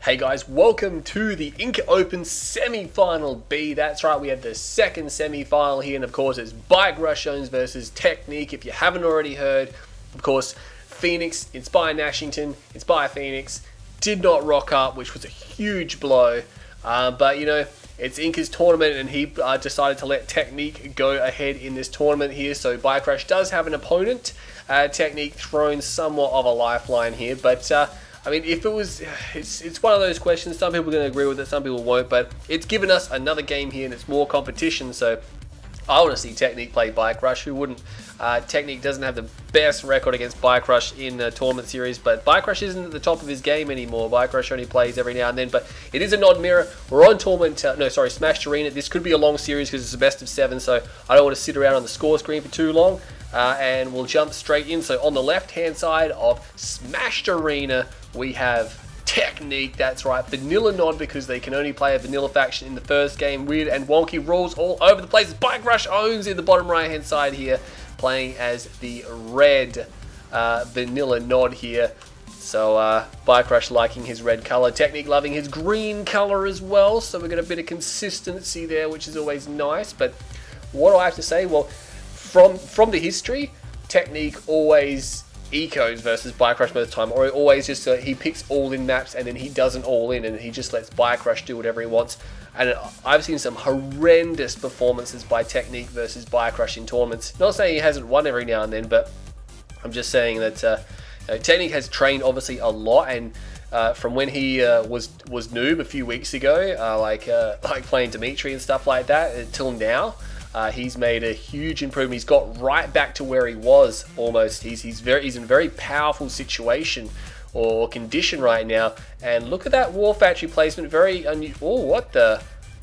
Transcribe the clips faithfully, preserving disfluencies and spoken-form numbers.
Hey guys, welcome to the Inca Open Semi-Final B. That's right, we have the second semi-final here, and of course it's Bike Rush Owns versus Technique. If you haven't already heard, of course, Phoenix, Inspire Nashington, Inspire Phoenix, did not rock up, which was a huge blow. Uh, but, you know, it's Inca's tournament, and he uh, decided to let Technique go ahead in this tournament here. So Bike Rush does have an opponent. Uh, Technique thrown somewhat of a lifeline here, but... Uh, I mean, if it was, it's, it's one of those questions, some people are going to agree with it, some people won't, but it's given us another game here and it's more competition, so I want to see Technique play Bike Rush. Who wouldn't? Uh, Technique doesn't have the best record against Bike Rush in the tournament series, but Bike Rush isn't at the top of his game anymore. Bike Rush only plays every now and then, but it is a nod mirror. We're on tournament, uh, no, sorry, Smashed Arena. This could be a long series because it's a best of seven, so I don't want to sit around on the score screen for too long. Uh, and we'll jump straight in. So on the left hand side of Smashed Arena, we have Technique. That's right, vanilla nod because they can only play a vanilla faction in the first game. Weird and wonky rules all over the place. Bike Rush Owns in the bottom right hand side here, playing as the red uh, vanilla nod here. So uh, Bike Rush liking his red color, Technique loving his green color as well. So we've got a bit of consistency there, which is always nice. But what do I have to say? Well, From from the history, Technique always ecos versus Bike Rush most of the time, or always just uh, he picks all in maps and then he doesn't all in and he just lets Bike Rush do whatever he wants. And I've seen some horrendous performances by Technique versus Bike Rush in tournaments. Not saying he hasn't won every now and then, but I'm just saying that uh, you know, Technique has trained obviously a lot, and uh, from when he uh, was was noob a few weeks ago, uh, like uh, like playing Dimitri and stuff like that, until now. Uh, he's made a huge improvement. He's got right back to where he was almost. He's he's very he's in a very powerful situation or condition right now. And look at that War Factory placement. Very unusual. Oh, what the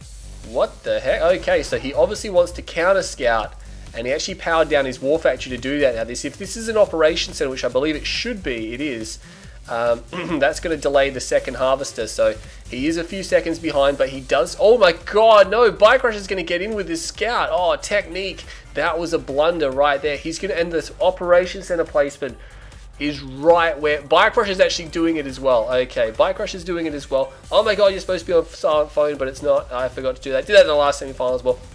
what the heck? Okay, so he obviously wants to counter scout, and he actually powered down his War Factory to do that. Now, this if this is an operation center, which I believe it should be, it is. Um, that's going to delay the second harvester, so he is a few seconds behind, but he does. Oh my god, no, Bike Rush is going to get in with his scout. Oh, Technique, that was a blunder right there. He's going to end this operation center placement is right where Bike Rush is actually doing it as well. Okay, Bike Rush is doing it as well. Oh my god, you're supposed to be on silent phone, but it's not. I forgot to do that. Did that in the last semi-final as well.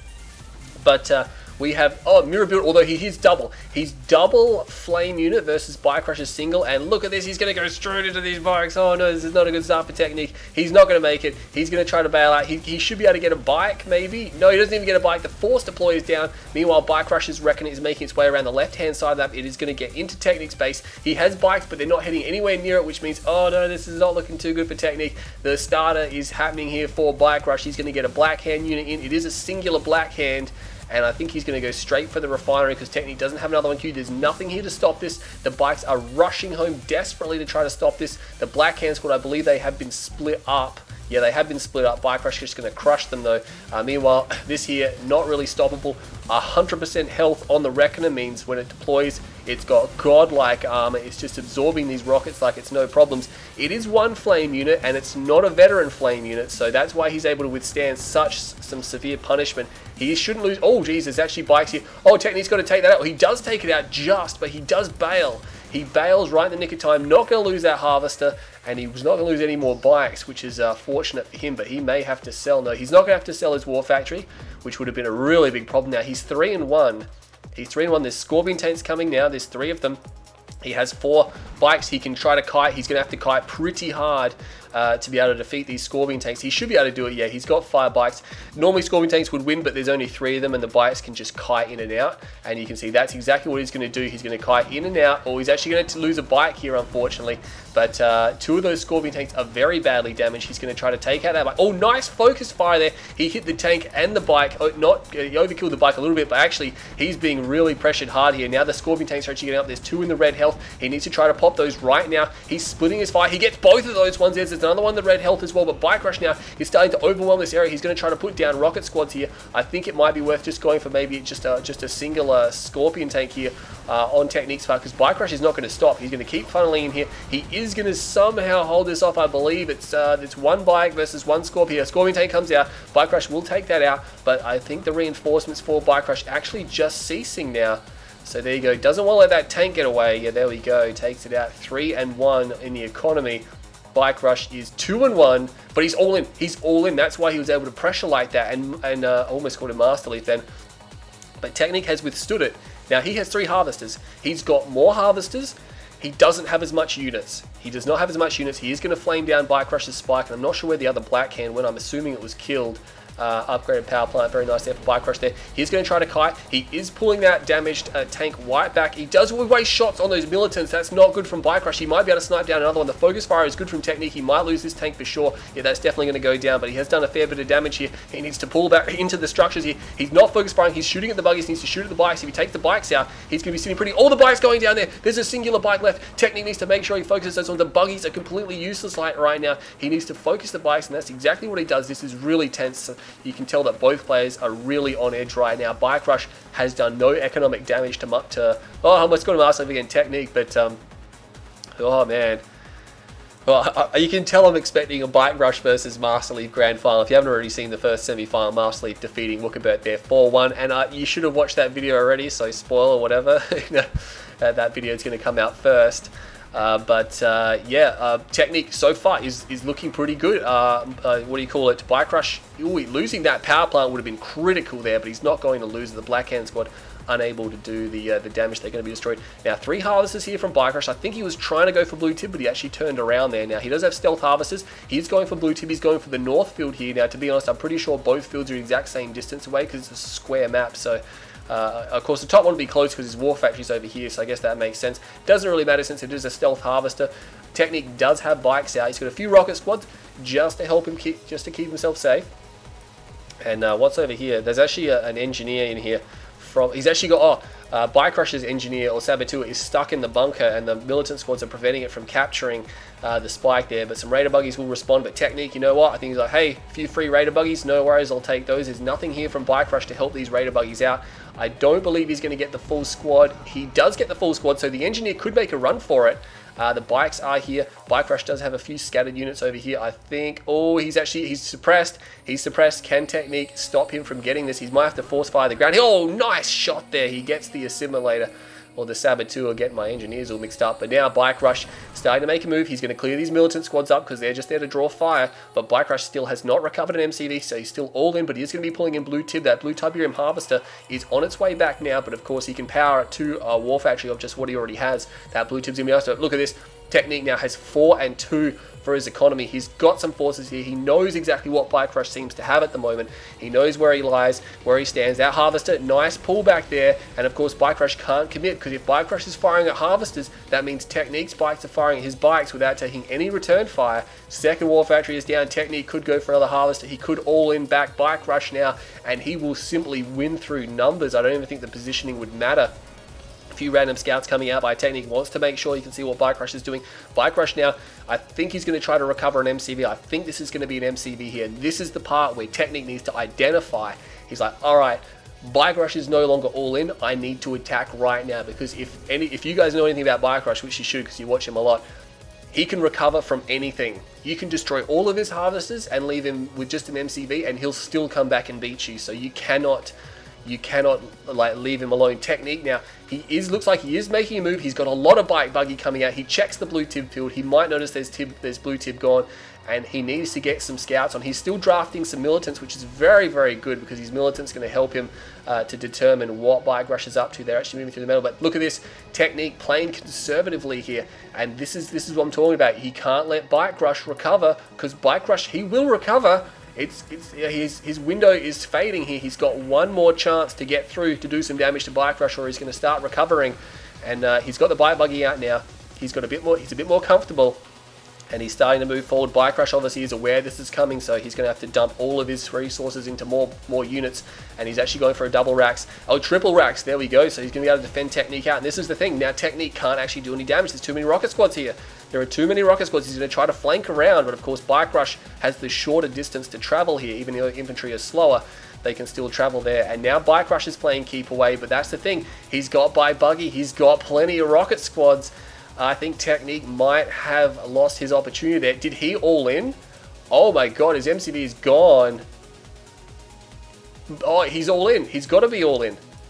But uh, we have, oh, Mirror Build, although he, he's double. He's double Flame Unit versus Bike Rush's single, and look at this, he's going to go straight into these bikes. Oh no, this is not a good start for Technique. He's not going to make it. He's going to try to bail out. He, he should be able to get a bike, maybe. No, he doesn't even get a bike. The force deploy is down. Meanwhile, Bike Rush's Reckon is making its way around the left-hand side of that. It is going to get into Technique's base. He has bikes, but they're not heading anywhere near it, which means, oh no, this is not looking too good for Technique. The starter is happening here for Bike Rush. He's going to get a Black Hand unit in. It is a singular Black Hand. And I think he's going to go straight for the refinery because Technique doesn't have another one queued. There's nothing here to stop this. The bikes are rushing home desperately to try to stop this. The Black Hand squad, I believe they have been split up. Yeah, they have been split up. Bike Rush is going to crush them though. Uh, meanwhile, this here, not really stoppable. one hundred percent health on the Reckoner means when it deploys, it's got godlike armor. It's just absorbing these rockets like it's no problems. It is one flame unit, and it's not a veteran flame unit, so that's why he's able to withstand such some severe punishment. He shouldn't lose. Oh, geez, there's actually bikes here. Oh, Technique's got to take that out. Well, he does take it out just, but he does bail. He bails right in the nick of time, not going to lose that harvester, and he was not going to lose any more bikes, which is uh, fortunate for him, but he may have to sell. No, he's not going to have to sell his War Factory, which would have been a really big problem. Now, he's three and one. He's three and one. There's Scorpion tanks coming now. There's three of them. He has four bikes. He can try to kite. He's going to have to kite pretty hard uh, to be able to defeat these Scorpion tanks. He should be able to do it. Yeah, he's got five bikes. Normally Scorpion tanks would win, but there's only three of them, and the bikes can just kite in and out. And you can see that's exactly what he's going to do. He's going to kite in and out. Or he's actually going to lose a bike here, unfortunately. But uh, two of those Scorpion tanks are very badly damaged. He's going to try to take out that bike. Oh, nice focus fire there. He hit the tank and the bike. Oh, not he overkilled the bike a little bit, but actually he's being really pressured hard here. Now the Scorpion tanks are actually getting up. There's two in the red health. He needs to try to pop those right now. He's splitting his fire. He gets both of those ones. There's another one, the red health as well. But Bike Rush now is starting to overwhelm this area. He's going to try to put down rocket squads here. I think it might be worth just going for maybe just a, just a single Scorpion tank here uh, on Technique's part, because Bike Rush is not going to stop. He's going to keep funneling in here. He is going to somehow hold this off. I believe it's uh, it's one bike versus one Scorpion. Scorpion tank comes out. Bike Rush will take that out, but I think the reinforcements for Bike Rush actually just ceasing now. So there you go. Doesn't want to let that tank get away. Yeah, there we go. Takes it out. Three and one in the economy. Bike Rush is two and one, but he's all in. He's all in. That's why he was able to pressure like that, and and uh, almost called a Master Leaf then. But Technique has withstood it. Now he has three Harvesters. He's got more Harvesters. He doesn't have as much units. He does not have as much units. He is going to flame down Bike Rush's Spike, and I'm not sure where the other Black Hand went. I'm assuming it was killed. Uh, upgraded power plant, very nice there for Bike Rush there. He's going to try to kite. He is pulling that damaged uh, tank right back. He does waste shots on those militants. That's not good from Bike Rush. He might be able to snipe down another one. The focus fire is good from Technique. He might lose this tank for sure. Yeah, that's definitely going to go down, but he has done a fair bit of damage here. He needs to pull back into the structures here. He's not focus firing. He's shooting at the buggies. He needs to shoot at the bikes. If he takes the bikes out, he's going to be sitting pretty. All the bikes going down there. There's a singular bike left. Technique needs to make sure he focuses on the buggies. Are completely useless like right now. He needs to focus the bikes, and that's exactly what he does. This is really tense. So you can tell that both Both players are really on edge right now. Bike Rush has done no economic damage to, to oh, I almost got him Master Leaf again, Technique, but, um, oh man. Well, I, you can tell I'm expecting a Bike Rush versus Master Leaf Grand Final. If you haven't already seen the first semi-final, Master Leaf defeating Wookabert there four one, and uh, you should have watched that video already, so spoiler or whatever. that, that video is going to come out first. Uh, but uh, yeah, uh, Technique so far is, is looking pretty good. Uh, uh, what do you call it? Bike Rush, ooh, losing that power plant would have been critical there, but he's not going to lose. The Black Hand squad unable to do the uh, the damage. They're going to be destroyed. Now, three Harvesters here from Bike Rush. I think he was trying to go for Blue Tib, but he actually turned around there. Now, he does have Stealth Harvesters. He's going for Blue Tib. He's going for the North field here. Now, to be honest, I'm pretty sure both fields are the exact same distance away because it's a square map, so... Uh, of course, the top one will be close because his War Factory's over here, so I guess that makes sense. Doesn't really matter since it is a Stealth Harvester. Technique does have bikes out. He's got a few Rocket Squads just to help him keep, just to keep himself safe. And uh, what's over here? There's actually a, an engineer in here. From he's actually got oh, uh, Bike Rush's engineer or saboteur is stuck in the bunker, and the militant squads are preventing it from capturing uh, the spike there. But some Raider buggies will respond. But Technique, you know what? I think he's like, hey, a few free Raider buggies, no worries, I'll take those. There's nothing here from Bike Rush to help these Raider buggies out. I don't believe he's going to get the full squad. He does get the full squad, so the engineer could make a run for it. Uh, the bikes are here. Bike Rush does have a few scattered units over here, I think. Oh, he's actually, he's suppressed. He's suppressed. Can Technique stop him from getting this? He might have to force fire the ground. Oh, nice shot there. He gets the assimilator. Or the saboteur, getting my engineers all mixed up. But now Bike Rush starting to make a move. He's going to clear these militant squads up because they're just there to draw fire. But Bike Rush still has not recovered an M C V, so he's still all in. But he is going to be pulling in Blue Tib. That Blue Tiberium Harvester is on its way back now. But of course, he can power it to a War Factory of just what he already has. That Blue Tib's going to be able to look at this. Technique now has four and two for his economy. He's got some forces here. He knows exactly what Bike Rush seems to have at the moment. He knows where he lies, where he stands. That Harvester, nice pullback there. And of course, Bike Rush can't commit because if Bike Rush is firing at Harvesters, that means Technique's bikes are firing at his bikes without taking any return fire. Second War Factory is down. Technique could go for another Harvester. He could all in back Bike Rush now, and he will simply win through numbers. I don't even think the positioning would matter. Few random scouts coming out by Technique wants to make sure you can see what Bike Rush is doing. Bike Rush now, I think he's going to try to recover an M C V. I think this is going to be an M C V here. This is the part where Technique needs to identify. He's like, all right, Bike Rush is no longer all in. I need to attack right now because if any, if you guys know anything about Bike Rush, which you should because you watch him a lot, he can recover from anything. You can destroy all of his Harvesters and leave him with just an M C V and he'll still come back and beat you. So you cannot... You cannot like leave him alone. Technique now, he is looks like he is making a move. He's got a lot of bike buggy coming out. He checks the blue tib field. He might notice there's tib, there's blue tib gone, and he needs to get some scouts on. He's still drafting some militants, which is very very good because his militants going to help him uh, to determine what Bike Rush is up to. They're actually moving through the middle, but look at this Technique playing conservatively here, and this is this is what I'm talking about. He can't let Bike Rush recover because Bike Rush he will recover. It's, it's his, his window is fading here. He's got one more chance to get through to do some damage to Bike Rush, or he's going to start recovering. And uh, he's got the bike buggy out now. He's got a bit more. He's a bit more comfortable, and he's starting to move forward. Bike Rush obviously is aware this is coming, so he's going to have to dump all of his resources into more more units. And he's actually going for a double racks. Oh, triple racks. There we go. So he's going to be able to defend Technique out. And this is the thing. Now Technique can't actually do any damage. There's too many rocket squads here. There are too many rocket squads. He's going to try to flank around, but of course Bike Rush has the shorter distance to travel here. Even though infantry is slower, they can still travel there. And now Bike Rush is playing keep away, but that's the thing. He's got by buggy. He's got plenty of rocket squads. I think Technique might have lost his opportunity there. Did he all in? Oh my god, his M C V is gone. Oh, he's all in. He's got to be all in.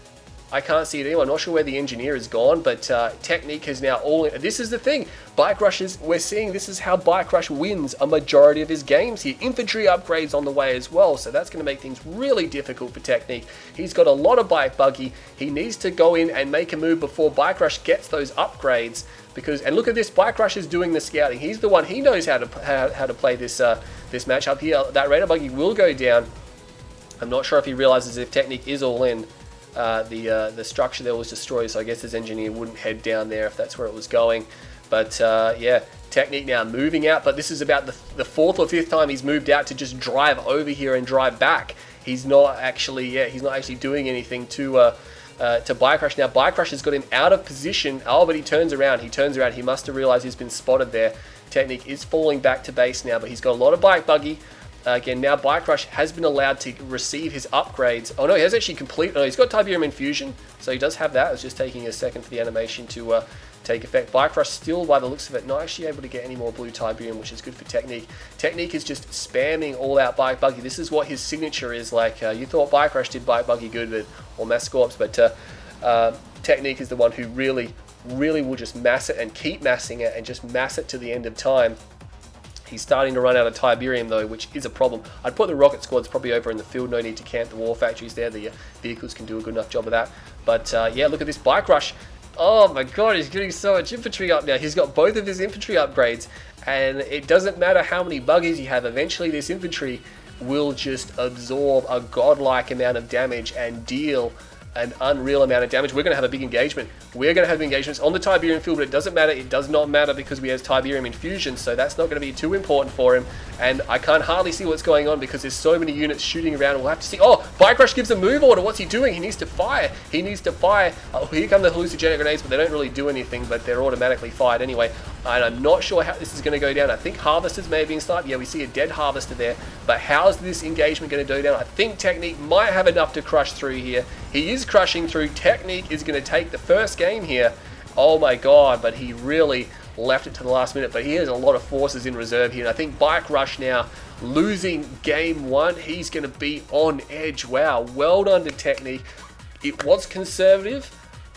I can't see it anymore. I'm not sure where the engineer has gone, but uh, Technique has now all in. This is the thing. Bike Rush is, we're seeing this is how Bike Rush wins a majority of his games here. Infantry upgrades on the way as well, so that's going to make things really difficult for Technique. He's got a lot of Bike Buggy. He needs to go in and make a move before Bike Rush gets those upgrades. Because, and look at this, Bike Rush is doing the scouting. He's the one, he knows how to how, how to play this uh, this match up here. That Raider Buggy will go down. I'm not sure if he realizes if Technique is all in. Uh, the uh, the structure there was destroyed, so I guess his engineer wouldn't head down there if that's where it was going. But uh, yeah, Technique now moving out, but this is about the, the fourth or fifth time he's moved out to just drive over here and drive back. He's not actually, yeah, he's not actually doing anything to uh, uh, to Bike Rush. Now Bike Rush has got him out of position. Oh, but he turns around. He turns around. He must have realized he's been spotted there. Technique is falling back to base now, but he's got a lot of Bike Buggy. Uh, again, now Bike Rush has been allowed to receive his upgrades. Oh no, he has actually completed. Oh, he's got Tiberium Infusion, so he does have that. It's just taking a second for the animation to uh, take effect. Bike Rush still, by the looks of it, not actually able to get any more blue Tiberium, which is good for Technique. Technique is just spamming all out Bike Buggy. This is what his signature is like. Uh, you thought Bike Rush did Bike Buggy good with, or Mascorps, but uh, uh, Technique is the one who really, really will just mass it and keep massing it and just mass it to the end of time. He's starting to run out of Tiberium though, which is a problem. I'd put the rocket squads probably over in the field. No need to camp the war factories there. The uh, vehicles can do a good enough job of that. But uh, yeah, look at this Bike Rush. Oh my god, he's getting so much infantry up now. He's got both of his infantry upgrades, and it doesn't matter how many buggies you have. Eventually this infantry will just absorb a godlike amount of damage and deal an unreal amount of damage. We're going to have a big engagement. We're going to have engagements on the Tiberium field, but it doesn't matter. It does not matter because we have Tiberium Infusion, so that's not going to be too important for him. And I can't hardly see what's going on because there's so many units shooting around. We'll have to see. Oh, Bike Rush gives a move order. What's he doing? He needs to fire. He needs to fire. Oh, here come the hallucinogenic grenades, but they don't really do anything, but they're automatically fired anyway. And I'm not sure how this is going to go down. I think Harvesters may have been started. Yeah, we see a dead Harvester there. But how's this engagement going to go down? I think Technique might have enough to crush through here. He is crushing through. Technique is going to take the first game here. Oh my god, but he really left it to the last minute. But he has a lot of forces in reserve here. And I think Bike Rush now losing game one. He's going to be on edge. Wow, well done to Technique. It was conservative,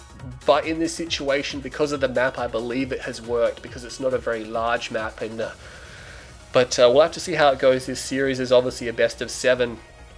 but in this situation, because of the map, I believe it has worked because it's not a very large map. And uh, But uh, we'll have to see how it goes. This series is obviously a best of seven.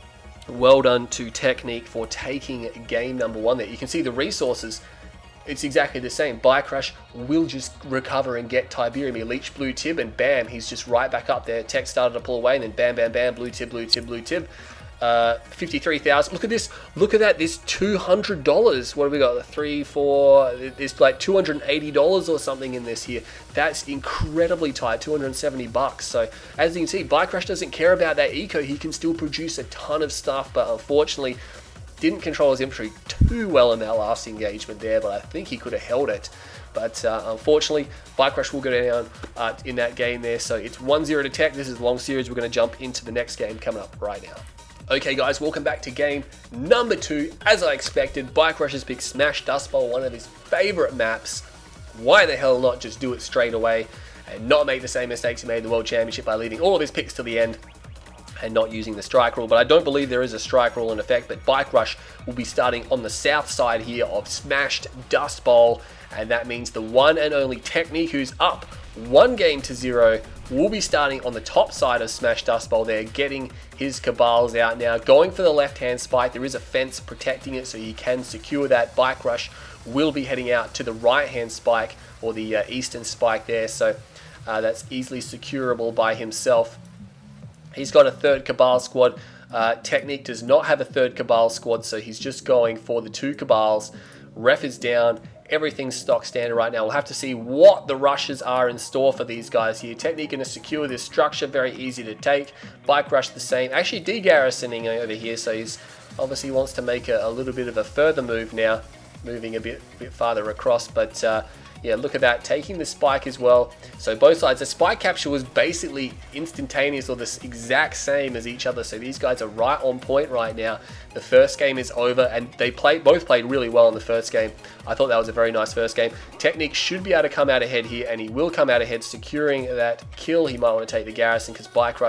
Well done to Technique for taking game number one there. You can see the resources. It's exactly the same. Bike Rush will just recover and get Tiberium. He leached blue tib and bam, he's just right back up there. Tech started to pull away and then bam, bam, bam, blue tib, blue tib, blue tib. Uh, fifty-three thousand. Look at this. Look at that. This two hundred dollars. What have we got? Three, four. There's like two hundred eighty dollars or something in this here. That's incredibly tight. two hundred seventy bucks. So as you can see, Bike Rush doesn't care about that eco. He can still produce a ton of stuff, but unfortunately didn't control his infantry too well in that last engagement there, but I think he could have held it. But uh, unfortunately, Bike Rush will go down uh, in that game there. So it's one zero to Tech. This is a long series. We're going to jump into the next game coming up right now. Okay guys, welcome back to game number two. As I expected, Bike Rush's big Smash Dust Bowl, one of his favorite maps. Why the hell not just do it straight away and not make the same mistakes he made in the World Championship by leaving all of his picks to the end and not using the strike rule. But I don't believe there is a strike rule in effect, but Bike Rush will be starting on the south side here of Smashed Dust Bowl, and that means the one and only Technique, who's up one game to zero, will be starting on the top side of Smash Dust Bowl there, getting his Cabals out now, going for the left-hand spike. There is a fence protecting it, so you can secure that. Bike Rush will be heading out to the right-hand spike, or the uh, eastern spike there, so uh, that's easily securable by himself. He's got a third Cabal squad. Uh, Technique does not have a third Cabal squad, so he's just going for the two Cabals. Ref is down. Everything's stock standard right now. We'll have to see what the rushes are in store for these guys here. Technique going to secure this structure, very easy to take. Bike Rush the same. Actually de-garrisoning over here, so he's obviously wants to make a, a little bit of a further move now, moving a bit, bit farther across. But uh, yeah, look at that, taking the spike as well. So both sides, the spike capture was basically instantaneous, or the exact same as each other. So these guys are right on point right now. The first game is over, and they played, both played really well in the first game. I thought that was a very nice first game. Technique should be able to come out ahead here, and he will come out ahead, securing that kill. He might want to take the garrison because Bike Rush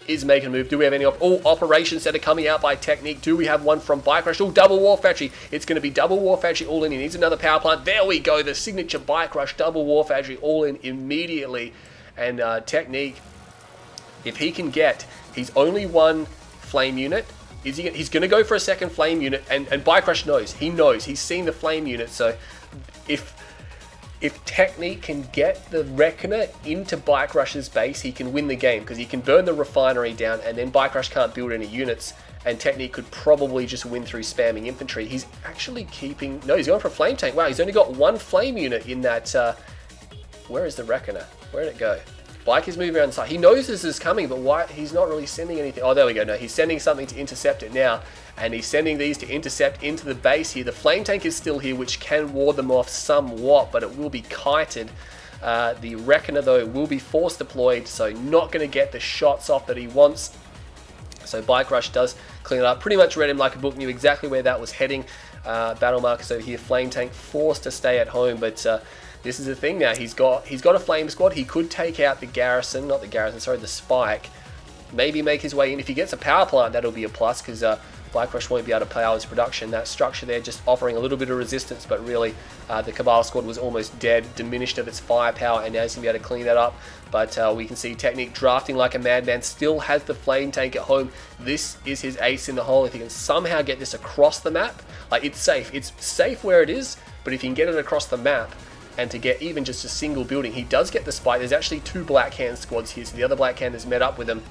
is making a move. Do we have any op oh, operations that are coming out by Technique? Do we have one from Bike Rush? Oh, double War Factory. It's going to be double War Factory all in. He needs another power plant. There we go. The signature Bike Rush double War Factory all in immediately. And uh, Technique, if he can get, he's only one flame unit. Is he, he's going to go for a second flame unit. And, and Bike Rush knows. He knows. He's seen the flame unit. So if... If Technique can get the Reckoner into Bike Rush's base, he can win the game because he can burn the refinery down and then Bike Rush can't build any units and Technique could probably just win through spamming infantry. He's actually keeping... No, he's going for a flame tank. Wow, he's only got one flame unit in that... Uh, where is the Reckoner? Where did it go? Bike is moving around the side. He knows this is coming, but why? He's not really sending anything. Oh, there we go. No, he's sending something to intercept it now. And he's sending these to intercept into the base here. The flame tank is still here, which can ward them off somewhat, but it will be kited. Uh, the Reckoner, though, will be force deployed, so not going to get the shots off that he wants. So Bike Rush does clean it up. Pretty much read him like a book, knew exactly where that was heading. Uh, battle markers over here. Flame tank forced to stay at home, but... Uh, This is the thing now, he's got he's got a flame squad, he could take out the garrison, not the garrison, sorry, the spike, maybe make his way in. If he gets a power plant, that'll be a plus, because uh, Bike Rush won't be able to power his production. That structure there just offering a little bit of resistance, but really uh, the Cabal squad was almost dead, diminished of its firepower, and now he's going to be able to clean that up. But uh, we can see Technique drafting like a madman, still has the flame tank at home. This is his ace in the hole. If he can somehow get this across the map, like it's safe, it's safe where it is, but if he can get it across the map, and to get even just a single building, he does get the spike. There's actually two Black Hand squads here, so the other Black Hand has met up with him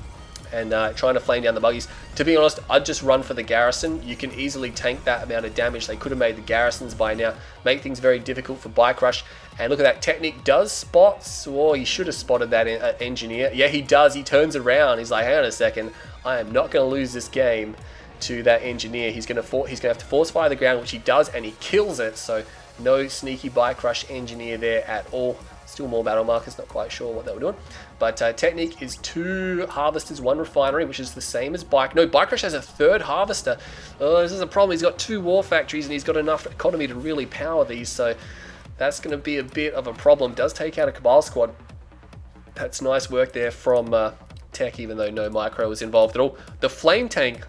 and uh, trying to flame down the buggies. To be honest, I'd just run for the garrison. You can easily tank that amount of damage. They could have made the garrisons by now, make things very difficult for Bike Rush. And look at that, Technique does spots. Oh, he should have spotted that uh, engineer. Yeah, he does. He turns around. He's like, hang on a second, I am not going to lose this game to that engineer. He's going to he's going to have to force fire the ground, which he does, and he kills it. So no sneaky Bike Rush engineer there at all. Still more battle markers, not quite sure what they were doing. But uh, Technique is two harvesters, one refinery, which is the same as Bike. No, Bike Rush has a third harvester. Oh, this is a problem. He's got two war factories and he's got enough economy to really power these. So that's going to be a bit of a problem. Does take out a Cabal squad. That's nice work there from uh, Tech, even though no micro was involved at all. The flame tank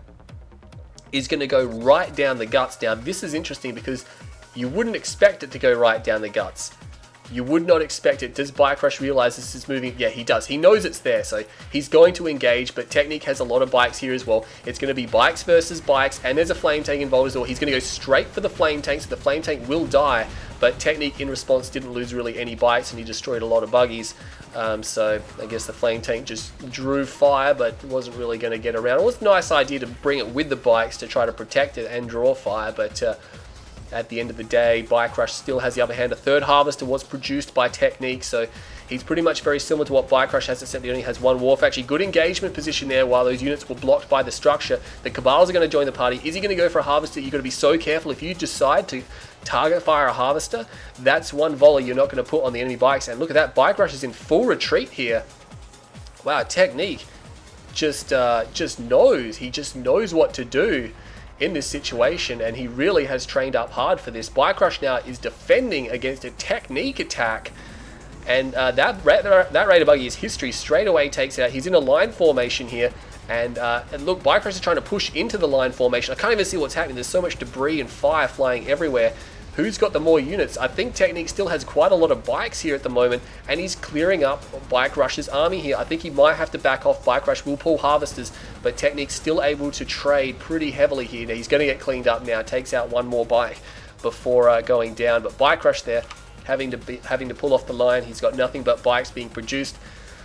is going to go right down the guts. Now, this is interesting because you wouldn't expect it to go right down the guts. You would not expect it. Does Bike Rush realize this is moving? Yeah, he does. He knows it's there, so he's going to engage, but Technique has a lot of bikes here as well. It's going to be bikes versus bikes, and there's a flame tank involved as well. He's going to go straight for the flame tank, so the flame tank will die, but Technique in response didn't lose really any bikes, and he destroyed a lot of buggies. Um, so I guess the flame tank just drew fire, but wasn't really going to get around. It was a nice idea to bring it with the bikes to try to protect it and draw fire, but... Uh, At the end of the day, Bike Rush still has the upper hand. A third harvester was produced by Technique, so he's pretty much very similar to what Bike Rush has, except he only has one war factory. Good engagement position there while those units were blocked by the structure. The Cabals are going to join the party. Is he going to go for a harvester? You've got to be so careful. If you decide to target fire a harvester, that's one volley you're not going to put on the enemy bikes. And look at that, Bike Rush is in full retreat here. Wow, Technique just, uh, just knows. He just knows what to do in this situation, and he really has trained up hard for this. Bike Rush now is defending against a Technique attack, and uh, that that Raider buggy is history. Straight away takes it out. He's in a line formation here, and, uh, and look, Bike Rush is trying to push into the line formation. I can't even see what's happening. There's so much debris and fire flying everywhere. Who's got the more units? I think Technique still has quite a lot of bikes here at the moment, and he's clearing up Bike Rush's army here. I think he might have to back off. Bike Rush will pull harvesters, but Technique's still able to trade pretty heavily here. Now, he's going to get cleaned up now. Takes out one more bike before uh, going down, but Bike Rush there having to be, having to pull off the line. He's got nothing but bikes being produced.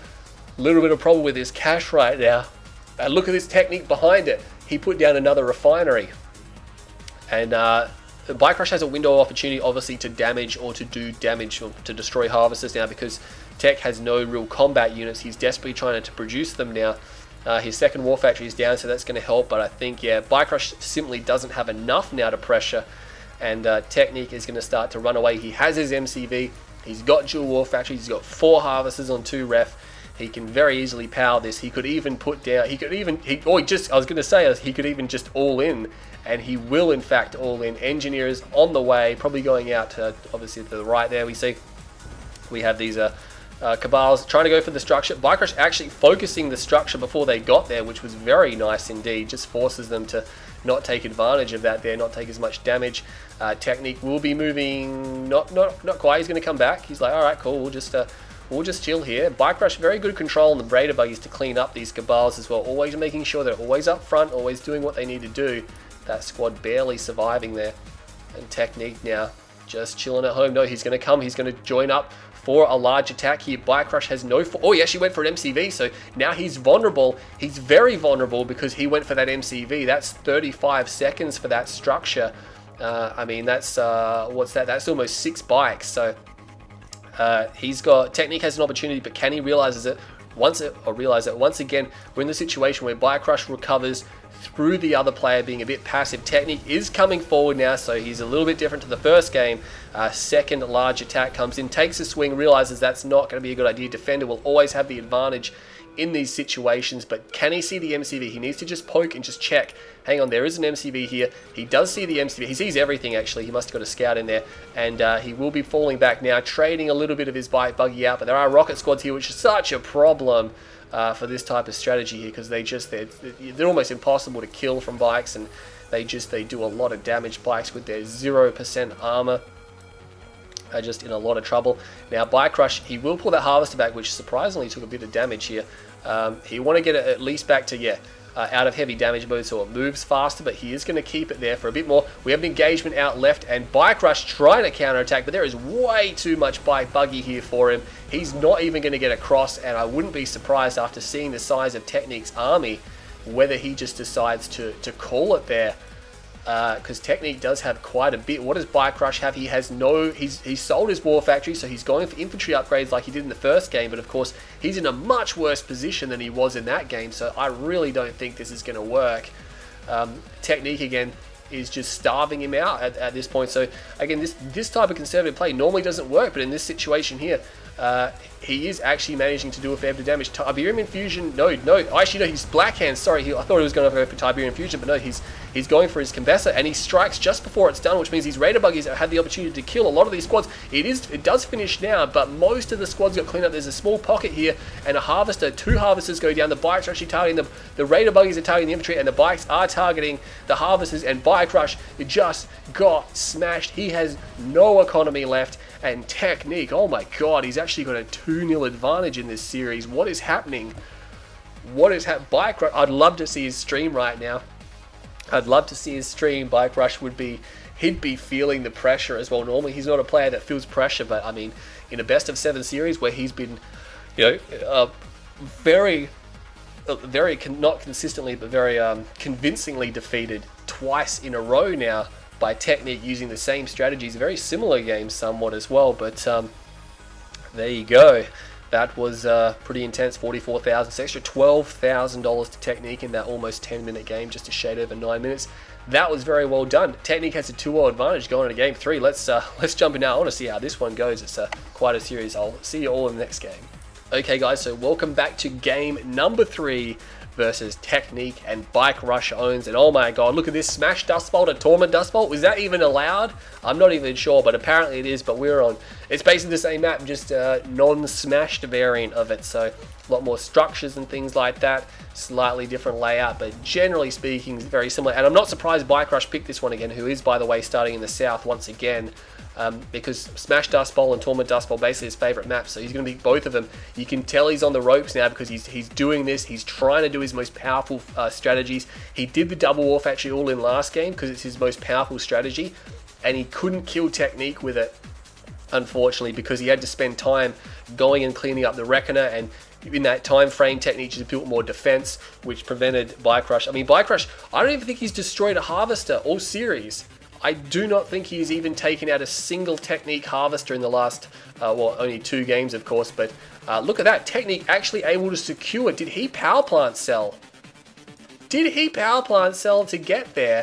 A little bit of problem with his cash right now. And look at this Technique behind it. He put down another refinery, and uh, Bike Rush has a window of opportunity, obviously, to damage or to do damage or to destroy harvesters now, because Tech has no real combat units. He's desperately trying to produce them now. Uh, his second war factory is down, so that's going to help. But I think, yeah, Bike Rush simply doesn't have enough now to pressure, and uh, Technique is going to start to run away. He has his M C V. He's got dual war factories. He's got four harvesters on two ref. He can very easily power this. He could even put down, he could even, he, oh, he just, I was going to say, he could even just all in, and he will in fact all in. Engineers on the way, probably going out to, obviously to the right there, we see we have these uh, Uh, Cabal's trying to go for the structure. Bike Rush actually focusing the structure before they got there, which was very nice indeed. Just forces them to not take advantage of that there, not take as much damage. Uh, Technique will be moving, not not not quite. He's going to come back. He's like, all right, cool. We'll just uh, we'll just chill here. Bike Rush, very good control on the Raider Buggies to clean up these Cabals as well. Always making sure they're always up front, always doing what they need to do. That squad barely surviving there. And Technique now just chilling at home. No, he's going to come. He's going to join up for a large attack here. Bike Rush has no... Oh, he actually went for an M C V, so now he's vulnerable. He's very vulnerable because he went for that M C V. That's thirty-five seconds for that structure. Uh, I mean, that's... Uh, what's that? That's almost six bikes, so... Uh, he's got... Technique has an opportunity, but can he realizes it? Once it... Or realize it. Once again, we're in the situation where Bike Rush recovers through the other player being a bit passive. Technique is coming forward now, so he's a little bit different to the first game. Uh, second large attack comes in, takes a swing, realizes that's not going to be a good idea. Defender will always have the advantage in these situations, but can he see the M C V? He needs to just poke and just check. Hang on, there is an M C V here. He does see the M C V. He sees everything, actually. He must have got a scout in there, and uh, he will be falling back now, trading a little bit of his bike buggy out, but there are rocket squads here, which is such a problem Uh, for this type of strategy here, because they just they're, they're almost impossible to kill from bikes, and they just they do a lot of damage. Bikes with their zero percent armor are just in a lot of trouble. Now Bike Rush, he will pull that harvester back, which surprisingly took a bit of damage here. Um, he want to get it at least back to yeah uh, out of heavy damage mode, so it moves faster, but he is going to keep it there for a bit more. We have an engagement out left, and Bike Rush trying to counterattack, but there is way too much bike buggy here for him. He's not even going to get across, and I wouldn't be surprised after seeing the size of Technique's army whether he just decides to, to call it there, because uh, Technique does have quite a bit. What does Bike Rush have? He has no... He's, he's sold his War Factory, so he's going for infantry upgrades like he did in the first game, but of course he's in a much worse position than he was in that game, so I really don't think this is going to work. Um, Technique, again, is just starving him out at, at this point. So again, this this type of conservative play normally doesn't work, but in this situation here, uh, he is actually managing to do a fair bit of damage. Tiberium Infusion, no, no, actually no, he's Blackhand, sorry, he, I thought he was going to go for Tiberium Infusion, but no, he's he's going for his Combessa, and he strikes just before it's done, which means these Raider Buggies have had the opportunity to kill a lot of these squads. It is, it does finish now, but most of the squads got cleaned up. There's a small pocket here, and a Harvester, two Harvesters go down. The bikes are actually targeting them. The Raider Buggies are targeting the infantry, and the bikes are targeting the Harvesters, and Bike Rush just got smashed. He has no economy left, and Technique, oh my god, he's actually got a two nil advantage in this series. What is happening? What is happening? Bike Rush, I'd love to see his stream right now. I'd love to see his stream. Bike Rush would be, he'd be feeling the pressure as well. Normally he's not a player that feels pressure, but I mean, in a best of seven series where he's been, you know, uh, very, uh, very, con not consistently, but very um, convincingly defeated twice in a row now by Technique using the same strategies. Very similar games somewhat as well, but um, there you go. That was uh, pretty intense. forty-four thousand dollars, extra twelve thousand dollars to Technique in that almost ten minute game, just a shade over nine minutes. That was very well done. Technique has a two nil advantage going into game three. Let's uh, let's jump in now. I want to see how this one goes. It's uh, quite a series. I'll see you all in the next game. Okay guys, so welcome back to game number three versus Technique and Bike Rush owns. And oh my god, look at this Smash Dust Bolt, a Torment Dust Bolt. Was that even allowed? I'm not even sure, but apparently it is. But we're on, it's basically the same map, just a non-smashed variant of it. So a lot more structures and things like that. Slightly different layout, but generally speaking, very similar. And I'm not surprised Bike Rush picked this one again, who is, by the way, starting in the south once again. Um, because Smash Dust Bowl and Torment Dust Bowl basically his favourite map, so he's going to be both of them. You can tell he's on the ropes now because he's he's doing this. He's trying to do his most powerful uh, strategies. He did the double War Factory all in last game because it's his most powerful strategy, and he couldn't kill Technique with it, unfortunately, because he had to spend time going and cleaning up the Reckoner, and in that time frame, Technique just built more defense, which prevented Bike Rush. I mean, Bike Rush, I don't even think he's destroyed a Harvester all series. I do not think he's even taken out a single Technique Harvester in the last, uh, well, only two games, of course, but uh, look at that. Technique actually able to secure. Did he power plant sell? Did he power plant sell to get there?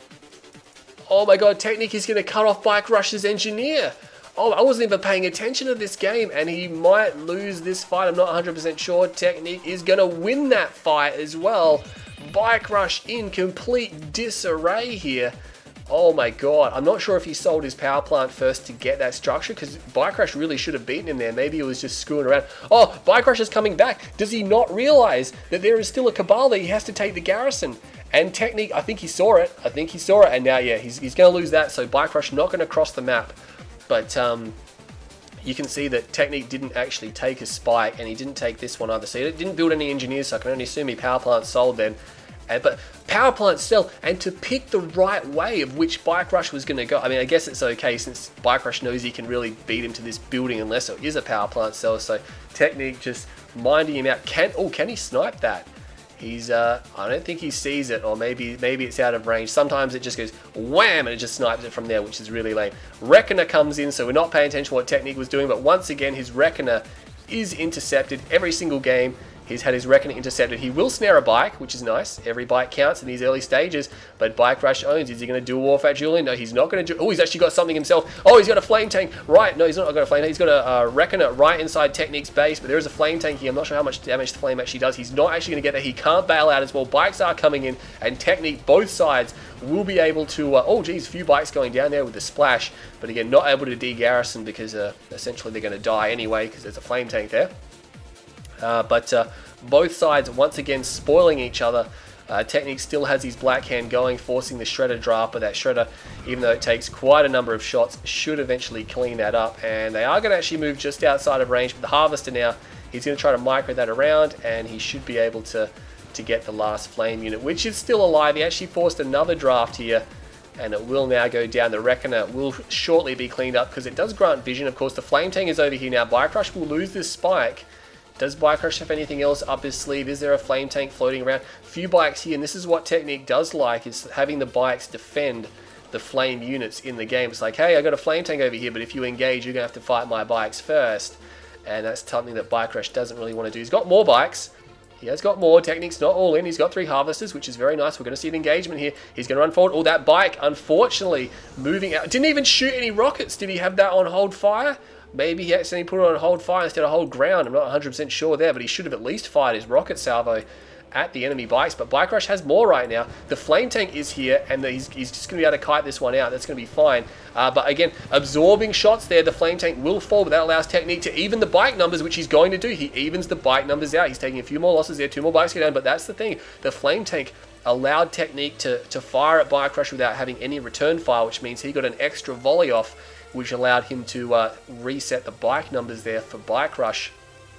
Oh my god, Technique is going to cut off Bike Rush's engineer. Oh, I wasn't even paying attention to this game, and he might lose this fight. I'm not one hundred percent sure. Technique is going to win that fight as well. Bike Rush in complete disarray here. Oh my god, I'm not sure if he sold his power plant first to get that structure, because Bike Rush really should have beaten him there. Maybe he was just screwing around. Oh, Bike Rush is coming back. Does he not realize that there is still a Cabal there? He has to take the garrison. And Technique, I think he saw it. I think he saw it, and now, yeah, he's, he's going to lose that, so Bike Rush not going to cross the map. But um, you can see that Technique didn't actually take a spike, and he didn't take this one either. So he didn't build any engineers, so I can only assume he power plant sold then. And, but power plant sell, and to pick the right way of which Bike Rush was going to go. I mean, I guess it's okay since Bike Rush knows he can really beat him to this building unless it is a power plant sell. So Technique just minding him out. Can oh, can he snipe that? He's uh, I don't think he sees it, or maybe maybe it's out of range. Sometimes it just goes wham and it just snipes it from there, which is really lame. Reckoner comes in, so we're not paying attention to what Technique was doing, but once again his Reckoner is intercepted every single game. He's had his Reckoner intercepted. He will snare a bike, which is nice. Every bike counts in these early stages, but Bike Rush owns. Is he going to do a War Factory all in? No, he's not going to do. Oh, he's actually got something himself. Oh, he's got a Flame Tank. Right, no, he's not got a Flame Tank. He's got a uh, Reckoner right inside Technique's base, but there is a Flame Tank here. I'm not sure how much damage the Flame actually does. He's not actually going to get there. He can't bail out as well. Bikes are coming in, and Technique, both sides, will be able to... Uh, oh, geez, a few bikes going down there with the splash, but again, not able to de-garrison because uh, essentially they're going to die anyway because there's a Flame Tank there. Uh, but... Uh, Both sides once again spoiling each other. Uh, Technique still has his Black Hand going, forcing the Shredder draft, but that Shredder, even though it takes quite a number of shots, should eventually clean that up. And they are going to actually move just outside of range. But the Harvester now, he's going to try to micro that around, and he should be able to, to get the last Flame unit, which is still alive. He actually forced another draft here, and it will now go down. The Reckoner will shortly be cleaned up because it does grant vision. Of course, the Flame Tank is over here now. Bike Rush will lose this spike. Does Bike Rush have anything else up his sleeve? Is there a Flame Tank floating around? Few bikes here, and this is what Technique does like, is having the bikes defend the flame units in the game. It's like, hey, I got a Flame Tank over here, but if you engage, you're going to have to fight my bikes first. And that's something that Bike Rush doesn't really want to do. He's got more bikes. He has got more. Technique's not all in. He's got three Harvesters, which is very nice. We're going to see an engagement here. He's going to run forward. Oh, that bike, unfortunately, moving out. Didn't even shoot any rockets. Did he have that on hold fire? Maybe he accidentally put it on hold fire instead of hold ground. I'm not one hundred percent sure there, but he should have at least fired his rocket salvo at the enemy bikes. But Bike Rush has more right now. The Flame Tank is here, and the, he's, he's just going to be able to kite this one out. That's going to be fine. Uh, but again, absorbing shots there. The Flame Tank will fall, but that allows Technique to even the bike numbers, which he's going to do. He evens the bike numbers out. He's taking a few more losses there. Two more bikes go down, but that's the thing. The Flame Tank allowed Technique to, to fire at Bike Rush without having any return fire, which means he got an extra volley off, which allowed him to uh, reset the bike numbers there for Bike Rush.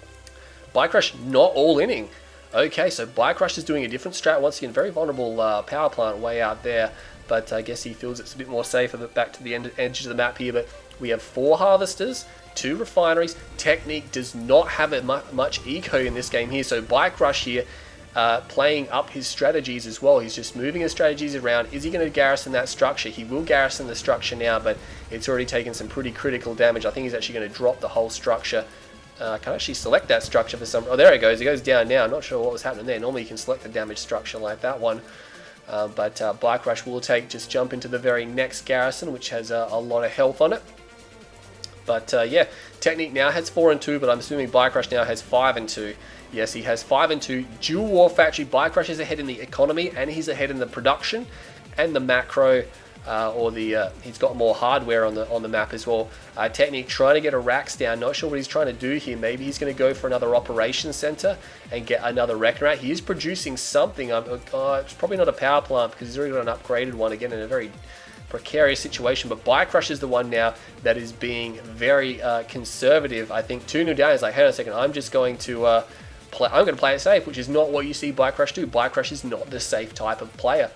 Bike Rush not all inning. Okay, so Bike Rush is doing a different strat. Once again, very vulnerable uh, power plant way out there, but I guess he feels it's a bit more safer back to the end, edge of the map here. But we have four Harvesters, two Refineries. Technique does not have a mu much eco in this game here, so Bike Rush here Uh, playing up his strategies as well. He's just moving his strategies around. Is he going to garrison that structure? He will garrison the structure now, but it's already taken some pretty critical damage. I think he's actually going to drop the whole structure. Uh, I can actually select that structure for some... Oh, there it goes. It goes down now. I'm not sure what was happening there. Normally you can select the damaged structure like that one. Uh, but uh, Bike Rush will take, just jump into the very next garrison, which has uh, a lot of health on it. But uh, yeah, Technique now has four and two, but I'm assuming Bike Rush now has five and two. Yes, he has five and two. Dual War Factory. Bike Rush is ahead in the economy, and he's ahead in the production and the macro, uh, or the uh, he's got more hardware on the on the map as well. Uh, Technique trying to get a racks down. Not sure what he's trying to do here. Maybe he's going to go for another operations center and get another Reckoner out. He is producing something. Um, uh, it's probably not a power plant because he's already got an upgraded one. Again, in a very precarious situation, but Bike Rush is the one now that is being very uh, conservative. I think two new down is like, hang on a second, I'm just going to uh, play, I'm going to play it safe, which is not what you see Bike Rush do. Bike Rush is not the safe type of player.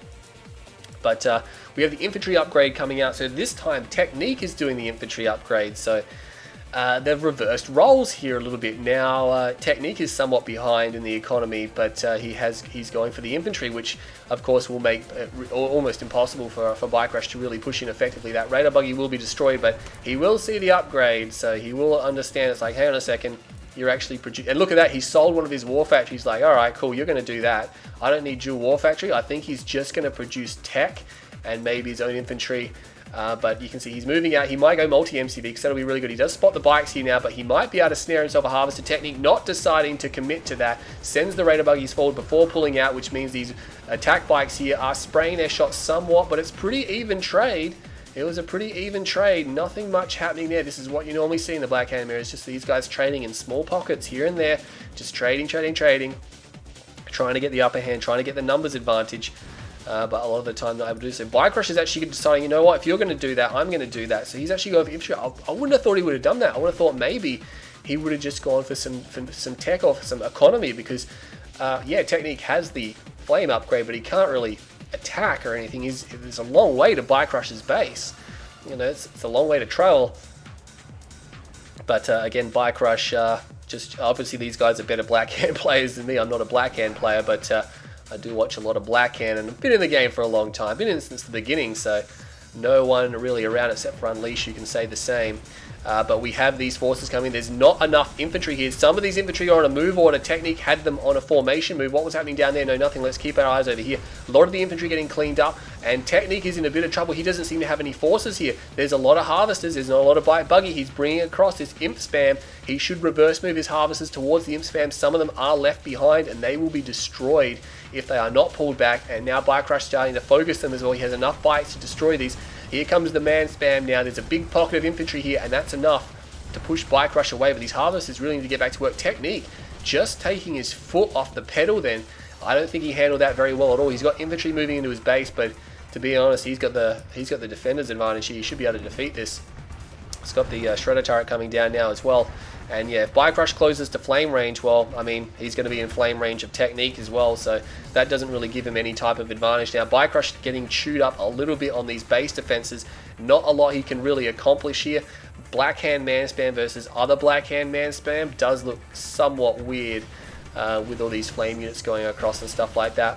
But uh, we have the infantry upgrade coming out, so this time Technique is doing the infantry upgrade, so uh, they've reversed roles here a little bit. Now uh, Technique is somewhat behind in the economy, but uh, he has he's going for the infantry, which of course will make it almost impossible for, for Bike Rush to really push in effectively. That Raider buggy will be destroyed, but he will see the upgrade, so he will understand. It's like, hang on a second, you're actually producing. And look at that, he sold one of his war factories. Like, all right, cool, you're going to do that. I don't need dual war factory. I think he's just going to produce tech and maybe his own infantry. Uh, but you can see he's moving out. He might go multi-M C V because that'll be really good. He does spot the bikes here now, but he might be able to snare himself a Harvester Technique, not deciding to commit to that. Sends the Raider Buggies forward before pulling out, which means these attack bikes here are spraying their shots somewhat, but it's pretty even trade. It was a pretty even trade. Nothing much happening there. This is what you normally see in the Black Hand Mirror. It's just these guys trading in small pockets here and there. Just trading, trading, trading. Trying to get the upper hand, trying to get the numbers advantage. Uh, but a lot of the time not able to do so. Bike Rush is actually deciding, you know what, if you're going to do that, I'm going to do that. So he's actually going for infantry. I, I wouldn't have thought he would have done that. I would have thought maybe he would have just gone for some for some tech or for some economy because, uh, yeah, Technique has the flame upgrade, but he can't really attack or anything. He's, there's a long way to Bike Rush's base. You know, it's, it's a long way to travel. But uh, again, Bike Rush, uh, just obviously these guys are better Black Hand players than me. I'm not a Black Hand player, but Uh, I do watch a lot of Black Hand and I've been in the game for a long time. Been in since the beginning, so no one really around except for Unleash who can say the same. Uh, but we have these forces coming. There's not enough infantry here. Some of these infantry are on a move order. Technique had them on a formation move. What was happening down there? No, nothing. Let's keep our eyes over here. A lot of the infantry getting cleaned up, and Technique is in a bit of trouble. He doesn't seem to have any forces here. There's a lot of Harvesters. There's not a lot of Bike Buggy. He's bringing across this Imp Spam. He should reverse move his Harvesters towards the Imp Spam. Some of them are left behind, and they will be destroyed if they are not pulled back. And now Bike Rush starting to focus them as well. He has enough bikes to destroy these. Here comes the man spam now. There's a big pocket of infantry here, and that's enough to push Bike Rush away. But these Harvesters really need to get back to work. Technique just taking his foot off the pedal then. I don't think he handled that very well at all. He's got infantry moving into his base, but to be honest, he's got the he's got the defender's advantage here. He should be able to defeat this. He's got the uh, Shredder turret coming down now as well. And yeah, if Bike Rush closes to flame range, well, I mean, he's going to be in flame range of Technique as well, so that doesn't really give him any type of advantage. Now, Bike Rush getting chewed up a little bit on these base defenses. Not a lot he can really accomplish here. Black Hand Man Spam versus other Black Hand Man Spam does look somewhat weird uh, with all these flame units going across and stuff like that.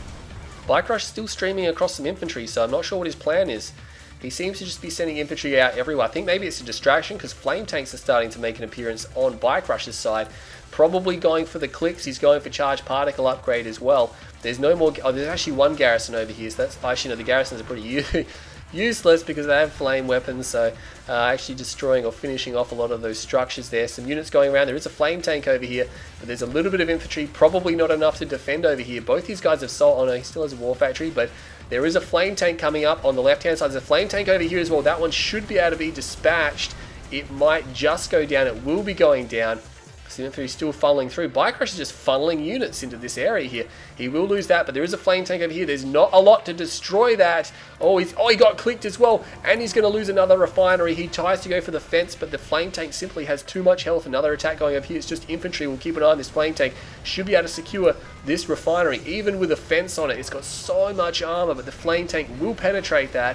Bike Rush still streaming across some infantry, so I'm not sure what his plan is. He seems to just be sending infantry out everywhere. I think maybe it's a distraction because flame tanks are starting to make an appearance on Bike Rush's side. Probably going for the clicks. He's going for charge particle upgrade as well. There's no more. Oh, there's actually one garrison over here. So that's actually, no, the garrisons are pretty useless because they have flame weapons. So uh, actually destroying or finishing off a lot of those structures there. Some units going around. There is a flame tank over here, but there's a little bit of infantry. Probably not enough to defend over here. Both these guys have sold. Oh no, he still has a war factory, but there is a flame tank coming up on the left-hand side. There's a flame tank over here as well. That one should be able to be dispatched. It might just go down. It will be going down. So infantry is still funneling through. Bike Rush is just funneling units into this area here. He will lose that, but there is a flame tank over here. There's not a lot to destroy that. Oh, he's, oh, he got clicked as well, and he's going to lose another refinery. He tries to go for the fence, but the flame tank simply has too much health. Another attack going over here. It's just infantry. We'll keep an eye on this flame tank. Should be able to secure this refinery, even with a fence on it. It's got so much armor, but the flame tank will penetrate that,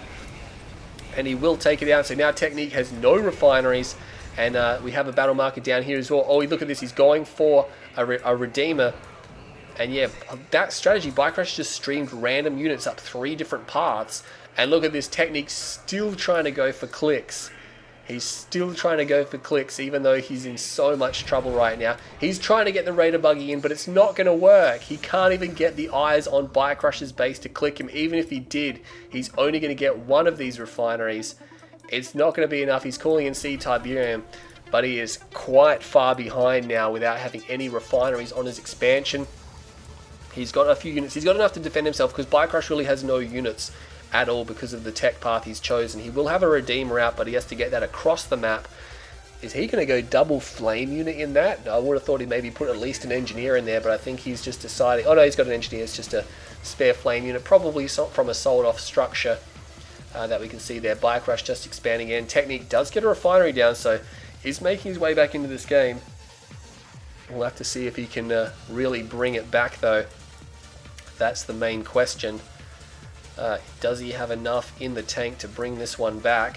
and he will take it out. So now Technique has no refineries. And uh, we have a battle marker down here as well. Oh, look at this. He's going for a, re a Redeemer. And yeah, that strategy, Bike Rush just streamed random units up three different paths. And look at this. Technique still trying to go for clicks. He's still trying to go for clicks, even though he's in so much trouble right now. He's trying to get the Raider Buggy in, but it's not going to work. He can't even get the eyes on Bike Rush's base to click him. Even if he did, he's only going to get one of these refineries. It's not going to be enough. He's calling in Sea Tiberium, but he is quite far behind now without having any refineries on his expansion. He's got a few units. He's got enough to defend himself because Bike Rush really has no units at all because of the tech path he's chosen. He will have a Redeemer out, but he has to get that across the map. Is he going to go double flame unit in that? I would have thought he'd maybe put at least an engineer in there, but I think he's just deciding... Oh no, he's got an engineer. It's just a spare flame unit, probably from a sold-off structure. Uh, that we can see there. Bike Rush just expanding in. Technique does get a refinery down, so he's making his way back into this game. We'll have to see if he can uh, really bring it back, though. That's the main question. Uh, does he have enough in the tank to bring this one back?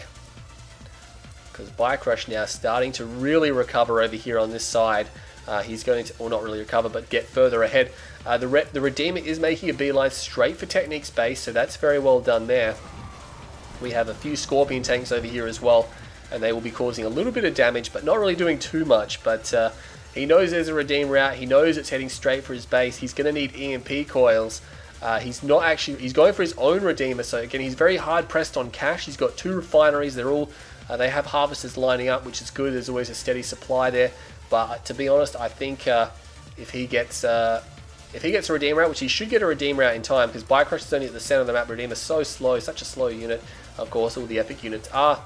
Because Bike Rush now starting to really recover over here on this side. Uh, he's going to, or not really recover, but get further ahead. Uh, the, re the Redeemer is making a beeline straight for Technique's base, so that's very well done there. We have a few Scorpion tanks over here as well, and they will be causing a little bit of damage, but not really doing too much. But uh, he knows there's a Redeemer out. He knows it's heading straight for his base. He's going to need E M P coils. Uh, he's not actually, he's going for his own Redeemer, so again, he's very hard pressed on cash. He's got two refineries, they're all, uh, they have harvesters lining up, which is good. There's always a steady supply there, but to be honest, I think uh, if he gets uh, if he gets a Redeemer out, which he should get a Redeemer out in time, because Bike Rush is only at the center of the map. Redeemer's so slow, such a slow unit. Of course, all the epic units are.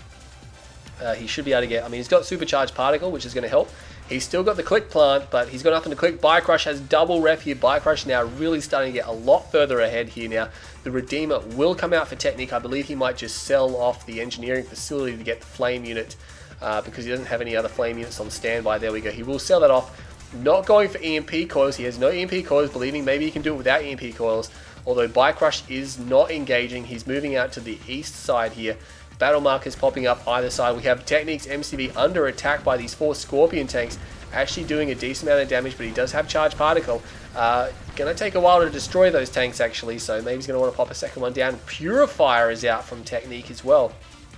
Uh, he should be able to get, I mean, he's got Supercharged Particle, which is going to help. He's still got the Click Plant, but he's got nothing to click. Bike Rush has double ref here. Bike Rush now really starting to get a lot further ahead here now. The Redeemer will come out for Technique. I believe he might just sell off the engineering facility to get the Flame unit, uh, because he doesn't have any other Flame units on standby. There we go. He will sell that off. Not going for E M P coils. He has no E M P coils, believing maybe he can do it without E M P coils. Although Bike Rush is not engaging. He's moving out to the east side here. Battle markers popping up either side. We have Technique's M C V under attack by these four Scorpion tanks, actually doing a decent amount of damage, but he does have Charged Particle. Uh, gonna take a while to destroy those tanks actually, so maybe he's gonna want to pop a second one down. Purifier is out from Technique as well.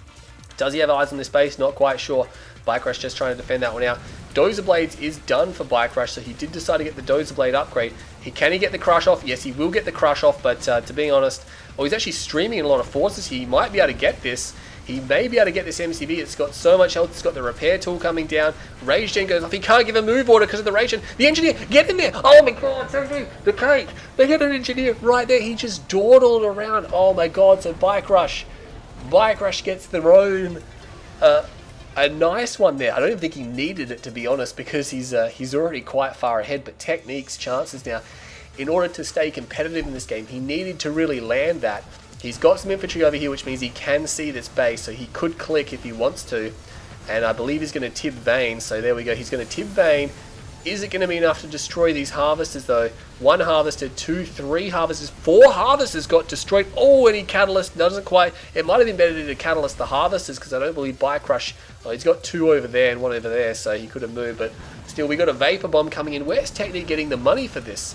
Does he have eyes on this base? Not quite sure. Bike Rush just trying to defend that one out. Dozer Blades is done for Bike Rush, so he did decide to get the Dozer Blade upgrade. He Can he get the Crush off? Yes, he will get the Crush off, but uh, to be honest, oh, he's actually streaming in a lot of forces. He might be able to get this. He may be able to get this M C V. It's got so much health. It's got the repair tool coming down. Rage Gen goes off. He can't give a move order because of the Rage Gen. The engineer, get in there. Oh my god, the cake. They get an engineer right there. He just dawdled around. Oh my god, so Bike Rush. Bike Rush gets their own, uh, a nice one there. I don't even think he needed it, to be honest, because he's, uh, he's already quite far ahead. But Technique's chances now, in order to stay competitive in this game, he needed to really land that. He's got some infantry over here, which means he can see this base, so he could click if he wants to. And I believe he's going to tib Vane, so there we go. He's going to tib Vane. Is it going to be enough to destroy these harvesters, though? One harvester, two, three harvesters, four harvesters got destroyed. Oh, and he catalyst doesn't quite... It might have been better to catalyst the harvesters, because I don't believe Bike Rush... Oh, he's got two over there and one over there, so he could have moved. But still, we got a Vapor Bomb coming in. Where's Technique getting the money for this?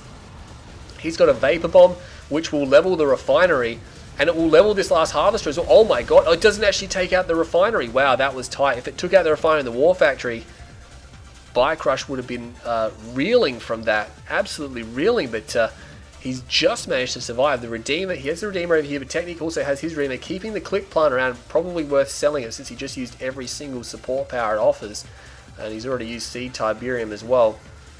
He's got a Vapor Bomb, which will level the refinery. And it will level this last harvester as well. Oh my god, oh, it doesn't actually take out the refinery. Wow, that was tight. If it took out the refinery in the War Factory, Bike Rush would have been uh, reeling from that. Absolutely reeling, but uh, he's just managed to survive. The Redeemer, he has the Redeemer over here, but Technique also has his Redeemer. Keeping the Click Plant around, probably worth selling it since he just used every single support power it offers. And he's already used Seed Tiberium as well.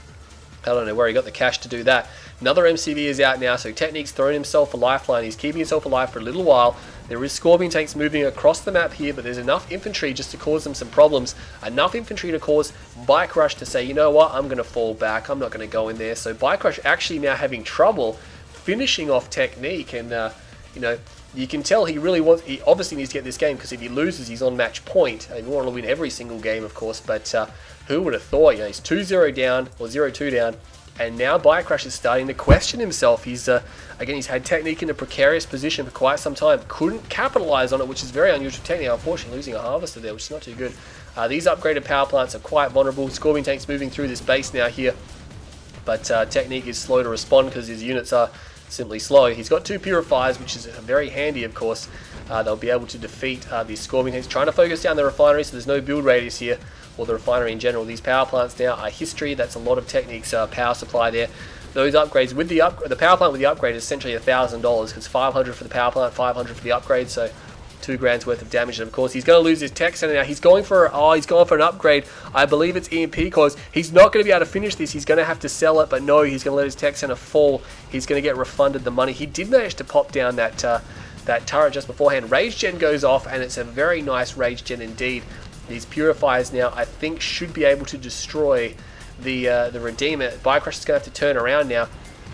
I don't know where he got the cash to do that. Another M C V is out now, so Technique's thrown himself a lifeline. He's keeping himself alive for a little while. There is Scorpion tanks moving across the map here, but there's enough infantry just to cause them some problems. Enough infantry to cause Bike Rush to say, you know what, I'm going to fall back. I'm not going to go in there. So Bike Rush actually now having trouble finishing off Technique, and uh, you know, you can tell he really wants. He obviously needs to get this game, because if he loses, he's on match point. And we want to win every single game, of course. But uh, who would have thought? You know, he's two zero down or zero two down. And now Bike Rush is starting to question himself. He's, uh, again, he's had Technique in a precarious position for quite some time. Couldn't capitalize on it, which is very unusual. Technique, unfortunately, losing a harvester there, which is not too good. Uh, these upgraded power plants are quite vulnerable. Scorpion tanks moving through this base now here. But uh, Technique is slow to respond because his units are simply slow. He's got two Purifiers, which is very handy, of course. Uh, they'll be able to defeat uh, these Scorpion tanks. Trying to focus down the refinery, so there's no build radius here, or the refinery in general. These power plants now are history. That's a lot of Technique's uh, power supply there. Those upgrades with the up the power plant with the upgrade is essentially a thousand dollars, because five hundred for the power plant, five hundred for the upgrade, so two grand's worth of damage. And of course, he's going to lose his tech center now. He's going for oh, he's going for an upgrade. I believe it's E M P cores. He's not going to be able to finish this. He's going to have to sell it, but no, he's going to let his tech center fall. He's going to get refunded the money. He did manage to pop down that uh, that turret just beforehand. Rage Gen goes off, and it's a very nice Rage Gen indeed. These Purifiers now, I think, should be able to destroy the uh, the Redeemer. Bike Rush is going to have to turn around now,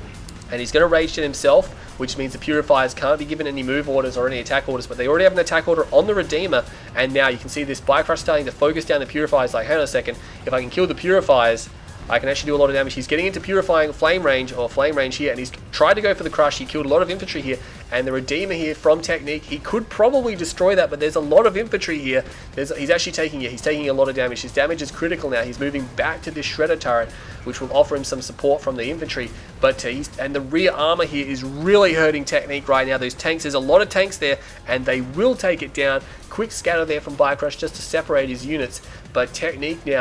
and he's going to Rage Gen himself, which means the Purifiers can't be given any move orders or any attack orders, but they already have an attack order on the Redeemer, and now you can see this Bike Rush starting to focus down the Purifiers, like, hang on a second, if I can kill the Purifiers, I can actually do a lot of damage. He's getting into Purifying Flame range, or Flame range here, and he's tried to go for the Crush. He killed a lot of infantry here, and the Redeemer here from Technique, he could probably destroy that, but there's a lot of infantry here. There's, he's actually taking it. He's taking a lot of damage. His damage is critical now. He's moving back to this Shredder turret, which will offer him some support from the infantry, but uh, he's, and the rear armor here is really hurting Technique right now. Those tanks, there's a lot of tanks there, and they will take it down. Quick scatter there from Bike Rush just to separate his units, but Technique now,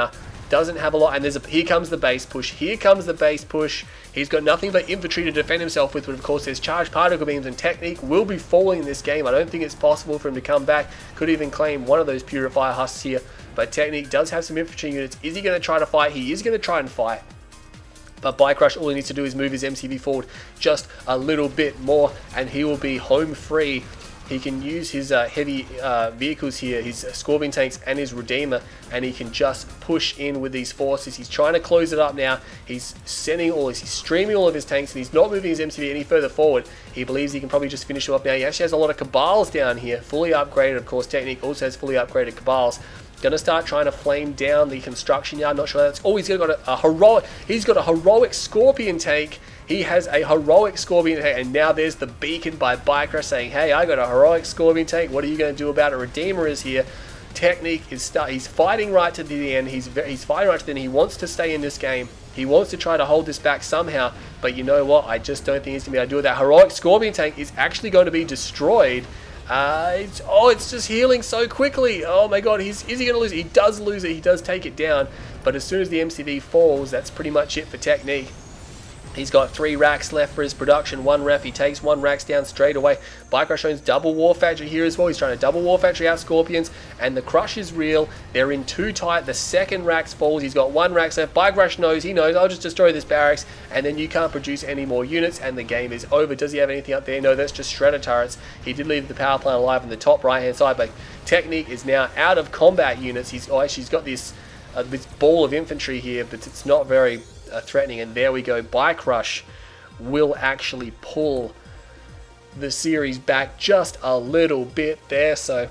doesn't have a lot, and there's a, here comes the base push, here comes the base push. He's got nothing but infantry to defend himself with, but of course there's charged particle beams, and Technique will be falling in this game. I don't think it's possible for him to come back. Could even claim one of those Purifier Husks here, but Technique does have some infantry units. Is he going to try to fight? He is going to try and fight. But Bike Rush, all he needs to do is move his M C V forward just a little bit more, and he will be home free. He can use his uh, heavy uh, vehicles here, his Scorpion tanks and his Redeemer, and he can just push in with these forces. He's trying to close it up now. He's sending all this, he's streaming all of his tanks, and he's not moving his M C V any further forward. He believes he can probably just finish him up now. He actually has a lot of Cabals down here, fully upgraded. Of course, Technique also has fully upgraded Cabals. Gonna start trying to flame down the construction yard. Not sure that's. Oh, he's got a, a heroic. He's got a heroic Scorpion tank. He has a heroic Scorpion tank, and now there's the beacon by Bike Rush saying, "Hey, I got a heroic Scorpion tank. What are you going to do about it?" Redeemer is here. Technique is start. He's fighting right to the end. He's he's fighting right to the end. He wants to stay in this game. He wants to try to hold this back somehow. But you know what? I just don't think he's going to be able to do it. That heroic Scorpion tank is actually going to be destroyed. Uh, it's, oh, it's just healing so quickly. Oh my god, he's, is he going to lose it? He does lose it. He does take it down. But as soon as the M C V falls, that's pretty much it for Technique. He's got three racks left for his production, one ref. He takes one racks down straight away. Bike Rush owns double War Factory here as well. He's trying to double War Factory out Scorpions, and the crush is real. They're in too tight. The second racks falls. He's got one racks left. Bike Rush knows, he knows, I'll just destroy this barracks, and then you can't produce any more units, and the game is over. Does he have anything up there? No, that's just Shredder turrets. He did leave the power plant alive in the top right-hand side, but Technique is now out of combat units. He's, oh, actually, he's got this, uh, this ball of infantry here, but it's not very uh, threatening, and there we go. Bike Rush will actually pull the series back just a little bit there. So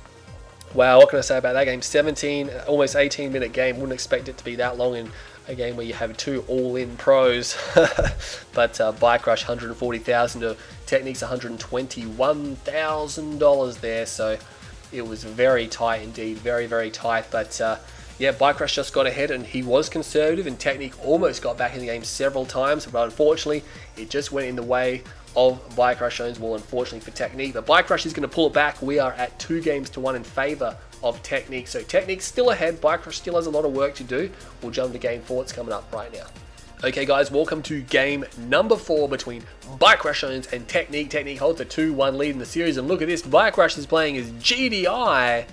wow, what can I say about that game? seventeen, almost eighteen minute game. Wouldn't expect it to be that long in a game where you have two all-in pros. But uh, Bike Rush one hundred forty thousand to Technique's one hundred twenty-one thousand dollars there. So it was very tight indeed, very very tight. But uh, yeah, Bike Rush just got ahead, and he was conservative, and Technique almost got back in the game several times, but unfortunately it just went in the way of Bike Rush owns well, unfortunately for Technique. But Bike Rush is going to pull it back. We are at two games to one in favor of Technique. So Technique's still ahead. Bike Rush still has a lot of work to do. We'll jump to game four. It's coming up right now. Okay guys, welcome to game number four between Bike Rush owns and Technique. Technique holds a two one lead in the series, and look at this. Bike Rush is playing as G D I.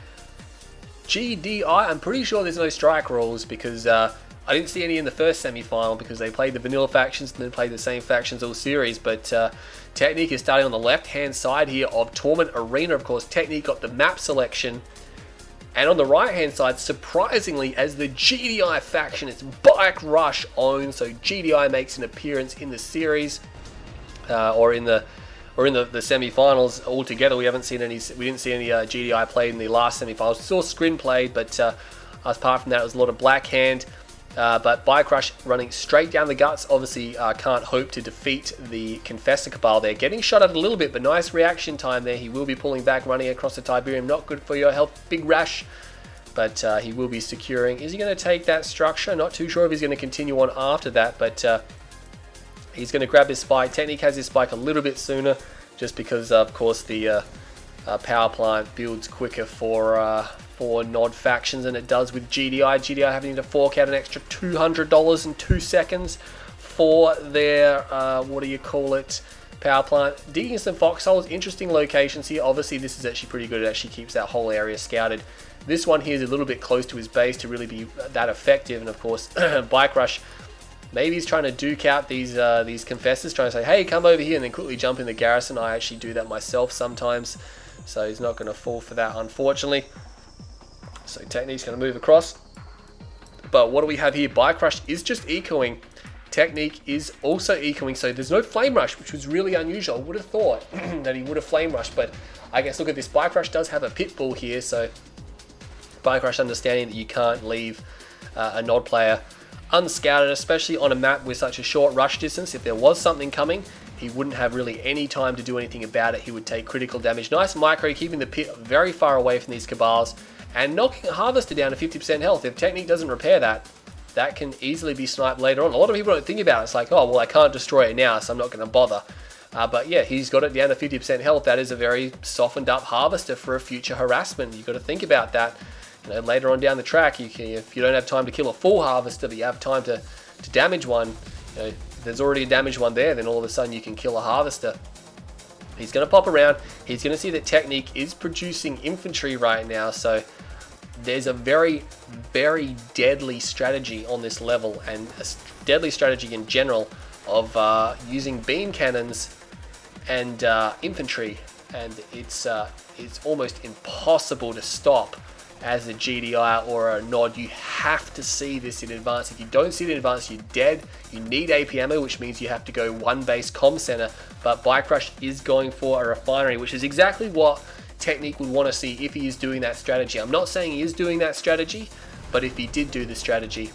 G D I, I'm pretty sure there's no strike rules, because uh, I didn't see any in the first semi-final, because they played the vanilla factions and then played the same factions all series. But uh, Technique is starting on the left-hand side here of Torment Arena. Of course, Technique got the map selection. And on the right-hand side, surprisingly, as the G D I faction, it's Bike Rush owned. So G D I makes an appearance in the series, uh, or in the or in the, the semi-finals altogether. We haven't seen any, we didn't see any uh, G D I played in the last semi-finals. We saw Scrin played, but uh, apart from that, it was a lot of Black Hand. Uh, but Bike Rush running straight down the guts. Obviously, uh, can't hope to defeat the Confessor Cabal there. Getting shot at a little bit, but nice reaction time there. He will be pulling back, running across the Tiberium. Not good for your health. Big rash. But uh, he will be securing. Is he going to take that structure? Not too sure if he's going to continue on after that, but uh, he's going to grab his spike. Technique has his spike a little bit sooner, just because, uh, of course, the uh, uh, power plant builds quicker for uh, for Nod factions than it does with G D I. G D I having to fork out an extra two hundred dollars in two seconds for their, uh, what do you call it, power plant. Digging some foxholes, interesting locations here. Obviously, this is actually pretty good. It actually keeps that whole area scouted. This one here is a little bit close to his base to really be that effective. And of course, Bike Rush, maybe he's trying to duke out these uh, these Confessors, trying to say, hey, come over here, and then quickly jump in the garrison. I actually do that myself sometimes, so he's not going to fall for that, unfortunately. So Technique's going to move across. But what do we have here? Bike Rush is just ecoing. Technique is also ecoing, so there's no Flame Rush, which was really unusual. I would have thought that he would have Flame Rushed, but I guess look at this. Bike Rush does have a Pitbull here, so Bike Rush understanding that you can't leave uh, a Nod player unscouted, especially on a map with such a short rush distance. If there was something coming, he wouldn't have really any time to do anything about it. He would take critical damage. Nice micro, keeping the pit very far away from these Cabals, and knocking a Harvester down to fifty percent health. If Technique doesn't repair that, that can easily be sniped later on. A lot of people don't think about it. It's like, oh, well, I can't destroy it now, so I'm not going to bother. Uh, but yeah, he's got it down to fifty percent health. That is a very softened up Harvester for a future harassment. You've got to think about that. you know, later on down the track, you can, if you don't have time to kill a full Harvester, but you have time to, to damage one, you know, if there's already a damaged one there, then all of a sudden you can kill a Harvester. He's going to pop around. He's going to see that Technique is producing infantry right now, so there's a very, very deadly strategy on this level, and a deadly strategy in general of uh, using beam cannons and uh, infantry, and it's uh, it's almost impossible to stop as a G D I or a Nod. You have to see this in advance. If you don't see it in advance, you're dead. You need A P ammo, which means you have to go one base comm center, but Bike Rush is going for a refinery, which is exactly what Technique would want to see if he is doing that strategy. I'm not saying he is doing that strategy, but if he did do the strategy,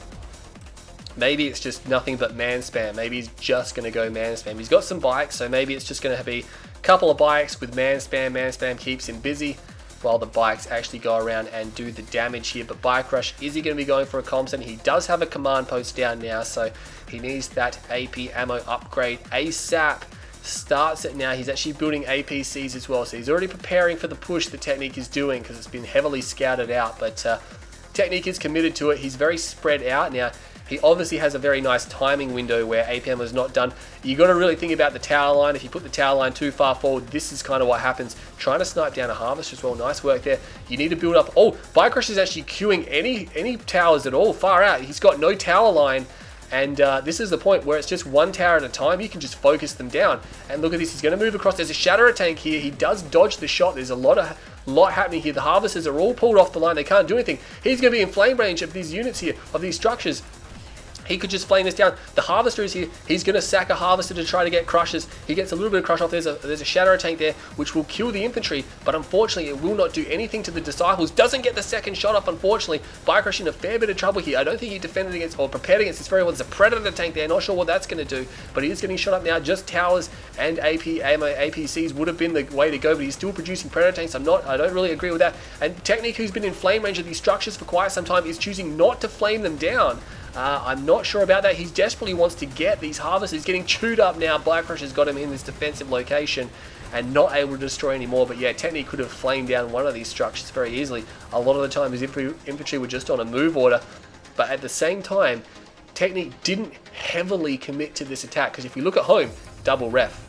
maybe it's just nothing but man spam. Maybe he's just going to go man spam. He's got some bikes, so maybe it's just going to be a couple of bikes with man spam. Man spam keeps him busy while the bikes actually go around and do the damage here. But Bike Rush, is he going to be going for a comm center? He does have a command post down now, so he needs that A P ammo upgrade ASAP. Starts it now. He's actually building A P Cs as well, so he's already preparing for the push that Technique is doing because it's been heavily scouted out, but uh, Technique is committed to it. He's very spread out now. He obviously has a very nice timing window where A P ammo is not done. You got to really think about the tower line. If you put the tower line too far forward, this is kind of what happens. Trying to snipe down a Harvester as well. Nice work there. You need to build up. Oh, Bike Rush is actually queuing any any towers at all. Far out. He's got no tower line. And uh, this is the point where it's just one tower at a time. You can just focus them down. And look at this. He's going to move across. There's a Shatterer tank here. He does dodge the shot. There's a lot of lot happening here. The Harvesters are all pulled off the line. They can't do anything. He's going to be in flame range of these units here, of these structures. He could just flame this down. The Harvester is here. He's going to sack a Harvester to try to get crushes. He gets a little bit of crush off. There's a there's a Shatterer tank there, which will kill the infantry, but unfortunately it will not do anything to the Disciples. Doesn't get the second shot off, unfortunately. Bike Rush in a fair bit of trouble here. I don't think he defended against or prepared against this very well. There's a Predator tank there. Not sure what that's going to do, but he is getting shot up now. Just towers and A P ammo, A P Cs would have been the way to go, but he's still producing Predator tanks. I'm not. I don't really agree with that. And Technique, who's been in flame range of these structures for quite some time, is choosing not to flame them down. Uh, I'm not sure about that. He desperately wants to get these Harvesters. He's getting chewed up now. Bike Rush has got him in this defensive location and not able to destroy anymore. But yeah, Technique could have flamed down one of these structures very easily. A lot of the time his infantry were just on a move order. But at the same time, Technique didn't heavily commit to this attack. Because if we look at home, double ref.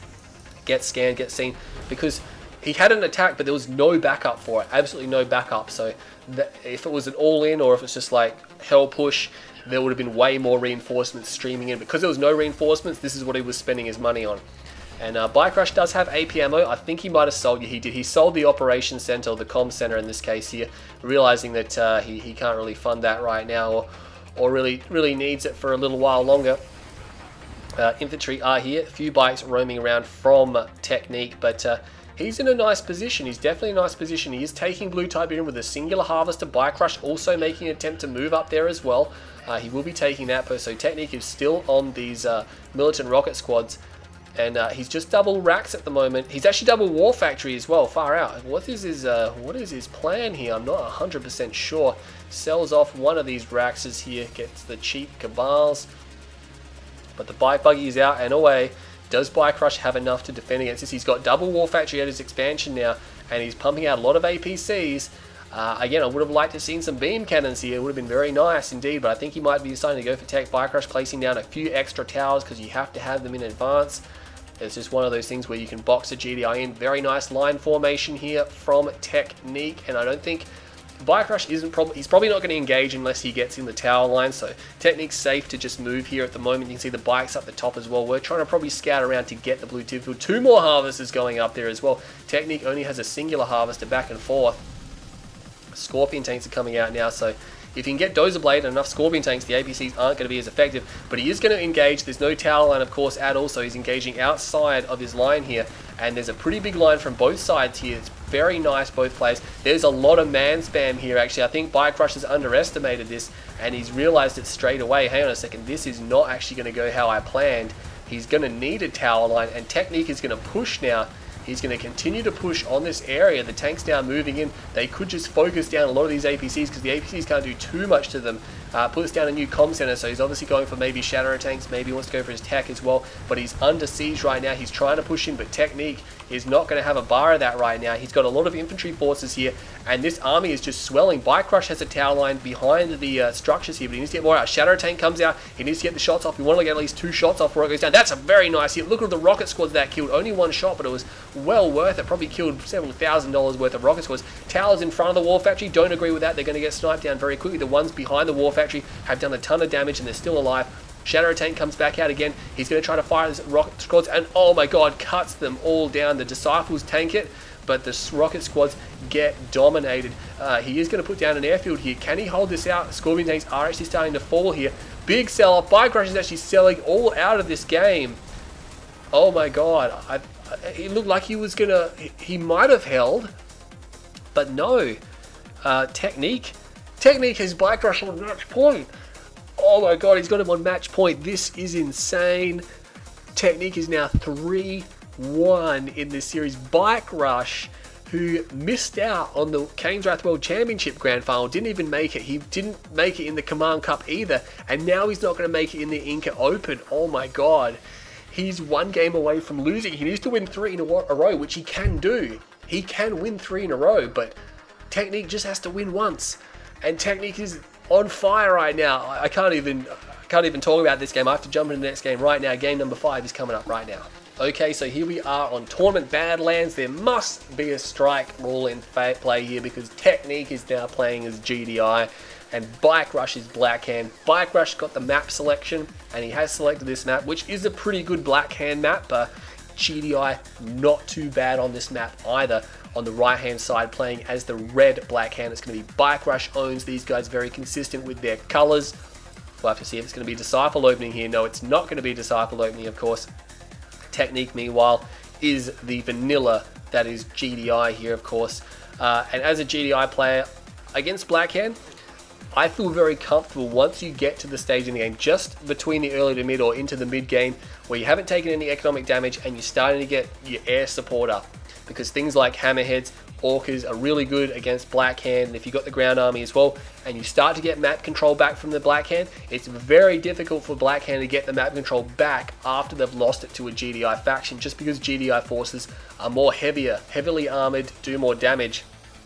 Get scanned, get seen. Because he had an attack, but there was no backup for it. Absolutely no backup. So that if it was an all-in or if it's just like hell push, there would have been way more reinforcements streaming in. Because there was no reinforcements, this is what he was spending his money on. And uh, Bike Rush does have A P ammo. I think he might have sold, yeah, he did. He sold the Operations Center, or the Comm Center in this case here, realizing that uh, he, he can't really fund that right now, or, or really, really needs it for a little while longer. Uh, infantry are here. A few bikes roaming around from Technique, but uh, he's in a nice position. He's definitely in a nice position. He is taking Blue Tiberium with a singular Harvester. Bike Rush also making an attempt to move up there as well. Uh, he will be taking that, but so Technique is still on these uh, militant rocket squads, and uh, he's just double racks at the moment. He's actually double War Factory as well. Far out. What is his uh, what is his plan here? I'm not one hundred percent sure. Sells off one of these racks here, gets the cheap Cabals, but the bike buggy is out and away. Does Bike Rush have enough to defend against this? He's got double War Factory at his expansion now, and he's pumping out a lot of A P Cs. Uh, again, I would have liked to have seen some beam cannons here. It would have been very nice indeed, but I think he might be deciding to go for tech. Bike Rush placing down a few extra towers because you have to have them in advance. It's just one of those things where you can box a G D I in. Very nice line formation here from Technique, and I don't think Bike Rush isn't probably, he's probably not going to engage unless he gets in the tower line, so Technique's safe to just move here at the moment. You can see the bikes up the top as well. We're trying to probably scout around to get the blue tip field. Two more Harvesters going up there as well. Technique only has a singular Harvester back and forth. Scorpion tanks are coming out now, so if you can get Dozer Blade and enough Scorpion tanks, the A P Cs aren't going to be as effective, but he is going to engage. There's no tower line, of course, at all, so he's engaging outside of his line here, and there's a pretty big line from both sides here. It's very nice, both players. There's a lot of man spam here, actually. I think Bike Rush has underestimated this, and he's realized it straight away. Hang on a second, this is not actually going to go how I planned. He's going to need a tower line, and Technique is going to push now. He's going to continue to push on this area. The tank's now moving in. They could just focus down a lot of these A P Cs because the A P Cs can't do too much to them. Uh, puts down a new comm center, so he's obviously going for maybe Shadow tanks, maybe he wants to go for his tech as well, but he's under siege right now. He's trying to push in, but Technique is not going to have a bar of that right now. He's got a lot of infantry forces here, and this army is just swelling. Bike Rush has a tower line behind the uh, structures here, but he needs to get more out. Shadow tank comes out. He needs to get the shots off. We want to get at least two shots off before it goes down. That's a very nice hit. Look at the rocket squads that killed. Only one shot, but it was well worth it. Probably killed several thousand dollars worth of rocket squads. Towers in front of the War Factory. Don't agree with that. They're going to get sniped down very quickly. The ones behind the War Factory have done a ton of damage, and they're still alive. Shadow tank comes back out again. He's going to try to fire his rocket squads, and oh my god, cuts them all down. The Disciples tank it, but the rocket squads get dominated. Uh, he is going to put down an airfield here. Can he hold this out? Scorpion tanks are actually starting to fall here. Big sell-off. Bike Rush is actually selling all out of this game. Oh my god. I, I, it looked like he was going to... He, he might have held, but no. Uh, Technique. Technique has Bike Rush on match point. Oh my god, he's got him on match point. This is insane. Technique is now three one in this series. Bike Rush, who missed out on the Kane's Wrath World Championship Grand Final, didn't even make it. He didn't make it in the Command Cup either, and now he's not going to make it in the Inca Open. Oh my god. He's one game away from losing. He needs to win three in a row, which he can do. He can win three in a row, but Technique just has to win once. And Technique is on fire right now. I can't even I can't even talk about this game. I have to jump into the next game right now. Game number five is coming up right now. Okay, so here we are on Tournament Badlands. There must be a strike rule in play here because Technique is now playing as G D I and Bike Rush is Blackhand. Bike Rush got the map selection and he has selected this map, which is a pretty good Blackhand map, but G D I not too bad on this map either. On the right hand side, playing as the red Blackhand, it's going to be Bike Rush owns these guys, very consistent with their colors. We'll have to see if it's going to be Disciple opening here. No, it's not going to be Disciple opening, of course. Technique, meanwhile, is the vanilla that is G D I here, of course. Uh, and as a G D I player against Blackhand, I feel very comfortable once you get to the stage in the game, just between the early to mid or into the mid game, where you haven't taken any economic damage and you're starting to get your air support up. Because things like Hammerheads, Orcas are really good against Blackhand, and if you've got the ground army as well, and you start to get map control back from the Blackhand, it's very difficult for Blackhand to get the map control back after they've lost it to a G D I faction, just because G D I forces are more heavier, heavily armored, do more damage.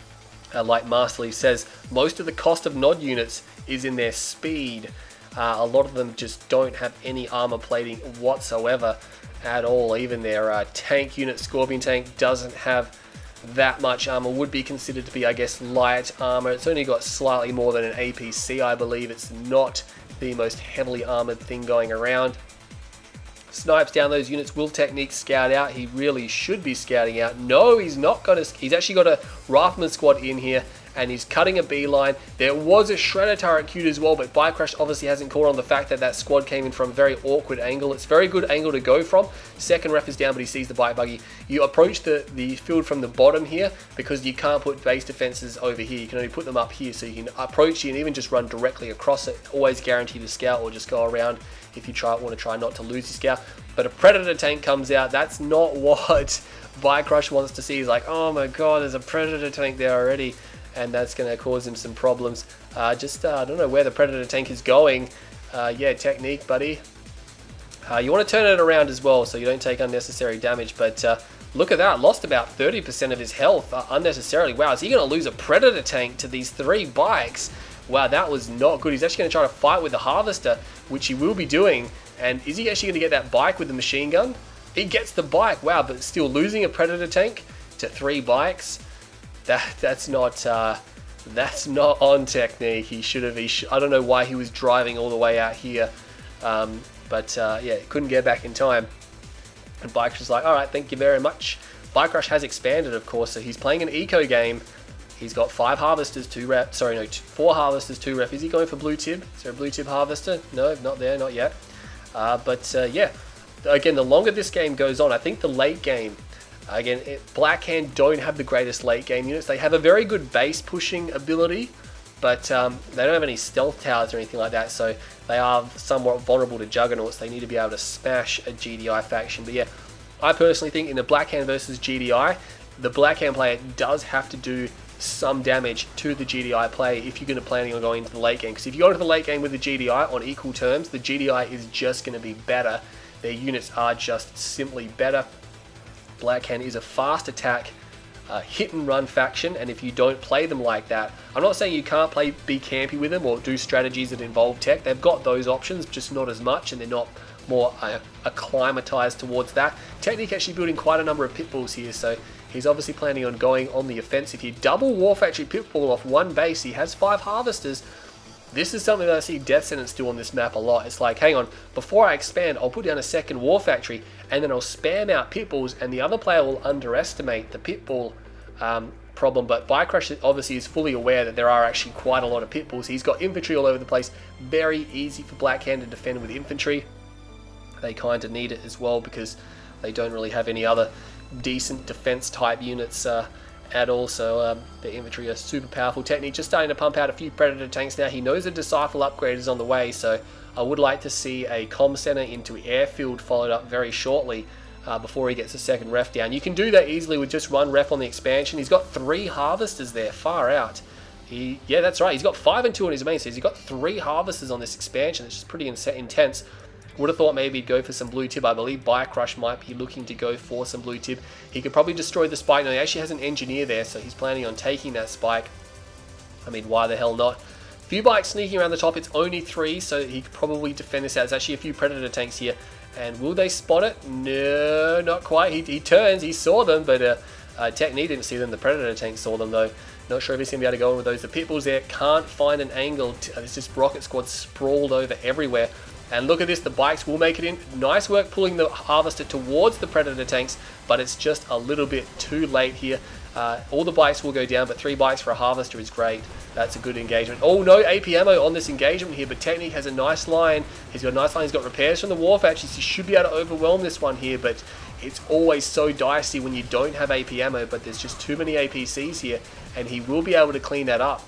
Uh, like Masterly says, most of the cost of Nod units is in their speed. Uh, a lot of them just don't have any armor plating whatsoever at all. Even their uh, tank unit, Scorpion tank, doesn't have that much armor. Would be considered to be, I guess, light armor. It's only got slightly more than an A P C, I believe. It's not the most heavily armored thing going around. Snipes down those units. Will Technique scout out? He really should be scouting out. No, he's not got a... He's actually got a Rifleman squad in here, and he's cutting a beeline. There was a Shredder turret queued as well, but Bike Rush obviously hasn't caught on the fact that that squad came in from a very awkward angle. It's a very good angle to go from. Second ref is down, but he sees the bike buggy. You approach the, the field from the bottom here because you can't put base defenses over here. You can only put them up here, so you can approach you and even just run directly across it. Always guaranteed to scout or just go around if you try want to try not to lose your scout. But a Predator tank comes out. That's not what Bike Rush wants to see. He's like, oh my god, there's a Predator tank there already. And that's going to cause him some problems. Uh, just, uh, I don't know where the Predator tank is going. Uh, yeah, Technique, buddy. Uh, you want to turn it around as well so you don't take unnecessary damage. But uh, look at that. Lost about thirty percent of his health uh, unnecessarily. Wow, is he going to lose a Predator tank to these three bikes? Wow, that was not good. He's actually going to try to fight with the Harvester, which he will be doing. And is he actually going to get that bike with the machine gun? He gets the bike. Wow, but still losing a Predator tank to three bikes. That that's not uh, that's not on Technique. He should have. He sh I don't know why he was driving all the way out here, um, but uh, yeah, couldn't get back in time. And Bike Rush was like, all right, thank you very much. Bike Rush has expanded, of course, so he's playing an eco game. He's got five harvesters, two rep. Sorry, no, two, four harvesters, two ref. Is he going for blue tib? Is there a blue tib harvester? No, not there, not yet. Uh, but uh, yeah, again, the longer this game goes on, I think the late game. Again, it, Blackhand don't have the greatest late game units. They have a very good base pushing ability, but um, they don't have any stealth towers or anything like that, so they are somewhat vulnerable to juggernauts. They need to be able to smash a G D I faction. But yeah, I personally think in the Blackhand versus G D I, the Blackhand player does have to do some damage to the G D I play if you're going to planning on going into the late game. Because if you go into the late game with the G D I on equal terms, the G D I is just going to be better. Their units are just simply better. Blackhand is a fast attack, uh, hit and run faction, and if you don't play them like that, I'm not saying you can't play be campy with them or do strategies that involve tech. They've got those options, just not as much, and they're not more uh, acclimatized towards that. Technique actually building quite a number of pitbulls here, so he's obviously planning on going on the offensive here. Double War Factory pitbull off one base. He has five harvesters. This is something that I see Death Sentence do on this map a lot. It's like, hang on, before I expand, I'll put down a second War Factory, and then I'll spam out pitbulls, and the other player will underestimate the pitbull um, problem. But Buycrush obviously is fully aware that there are actually quite a lot of pitbulls. He's got infantry all over the place. Very easy for Blackhand to defend with infantry. They kind of need it as well because they don't really have any other decent defense type units uh, at all, so um, the infantry are super powerful. Technique just starting to pump out a few Predator tanks now. He knows a Disciple upgrade is on the way, so I would like to see a comm center into airfield followed up very shortly uh, before he gets a second ref down. You can do that easily with just one ref on the expansion. He's got three harvesters there, far out. He, yeah, that's right, he's got five and two on his main, so he's got three harvesters on this expansion. It's just pretty in intense. Would have thought maybe he'd go for some blue tib. I believe Buycrush might be looking to go for some blue tib. He could probably destroy the spike. Now, he actually has an engineer there, so he's planning on taking that spike. I mean, why the hell not? A few bikes sneaking around the top. It's only three, so he could probably defend this out. There's actually a few Predator tanks here. And will they spot it? No, not quite. He, he turns. He saw them, but uh, uh, Technique didn't see them. The Predator tank saw them, though. Not sure if he's going to be able to go in with those. The pitbulls there can't find an angle. It's just Rocket Squad sprawled over everywhere. And look at this, the bikes will make it in. Nice work pulling the harvester towards the Predator tanks, but it's just a little bit too late here. Uh, all the bikes will go down, but three bikes for a harvester is great. That's a good engagement. Oh, no A P ammo on this engagement here, but Technique has a nice line. He's got a nice line. He's got repairs from the War Factories. He should be able to overwhelm this one here, but it's always so dicey when you don't have A P ammo, but there's just too many A P Cs here, and he will be able to clean that up.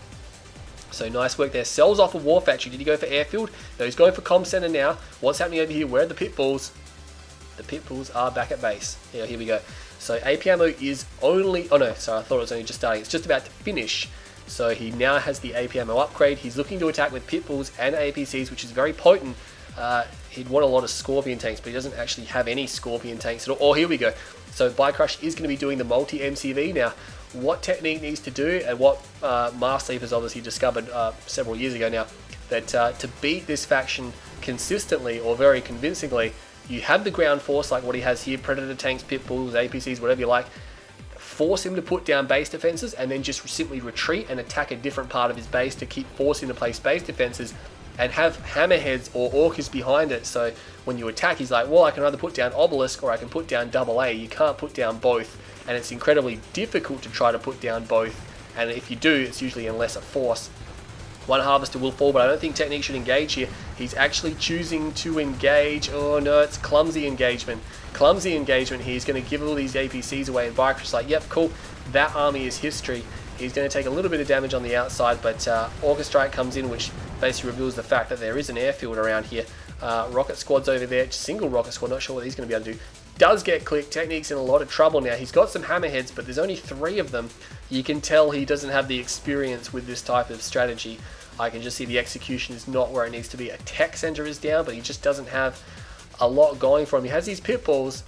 So nice work there. Sells off a War Factory. Did he go for airfield? No, he's going for comm center now. What's happening over here? Where are the pitbulls? The pitbulls are back at base. Yeah, here we go. So A P ammo is only... Oh no, sorry, I thought it was only just starting. It's just about to finish. So he now has the A P ammo upgrade. He's looking to attack with pitbulls and A P Cs, which is very potent. Uh, he'd want a lot of Scorpion tanks, but he doesn't actually have any Scorpion tanks at all. Oh, here we go. So Buycrush is going to be doing the multi-M C V now. What Technique needs to do, and what uh, Marsleaf has obviously discovered uh, several years ago now, that uh, to beat this faction consistently or very convincingly, you have the ground force like what he has here, Predator tanks, pitbulls, A P Cs, whatever you like, force him to put down base defenses and then just simply retreat and attack a different part of his base to keep forcing to place base defenses, and have hammerheads or orcas behind it, so when you attack he's like, well, I can either put down Obelisk or I can put down double A. You can't put down both, and it's incredibly difficult to try to put down both, and if you do, it's usually in lesser force. One harvester will fall, but I don't think Technique should engage here. He's actually choosing to engage. Oh no, it's clumsy engagement. Clumsy engagement here. He's going to give all these A P Cs away, and Buycrush's like, yep, cool, that army is history. He's going to take a little bit of damage on the outside, but uh, Orca Strike comes in, which basically reveals the fact that there is an airfield around here. Uh, Rocket Squad's over there, single Rocket Squad, not sure what he's going to be able to do. Does get clicked. Technique's in a lot of trouble now. He's got some hammerheads, but there's only three of them. You can tell he doesn't have the experience with this type of strategy. I can just see the execution is not where it needs to be. A tech center is down, but he just doesn't have a lot going for him. He has these pitbulls.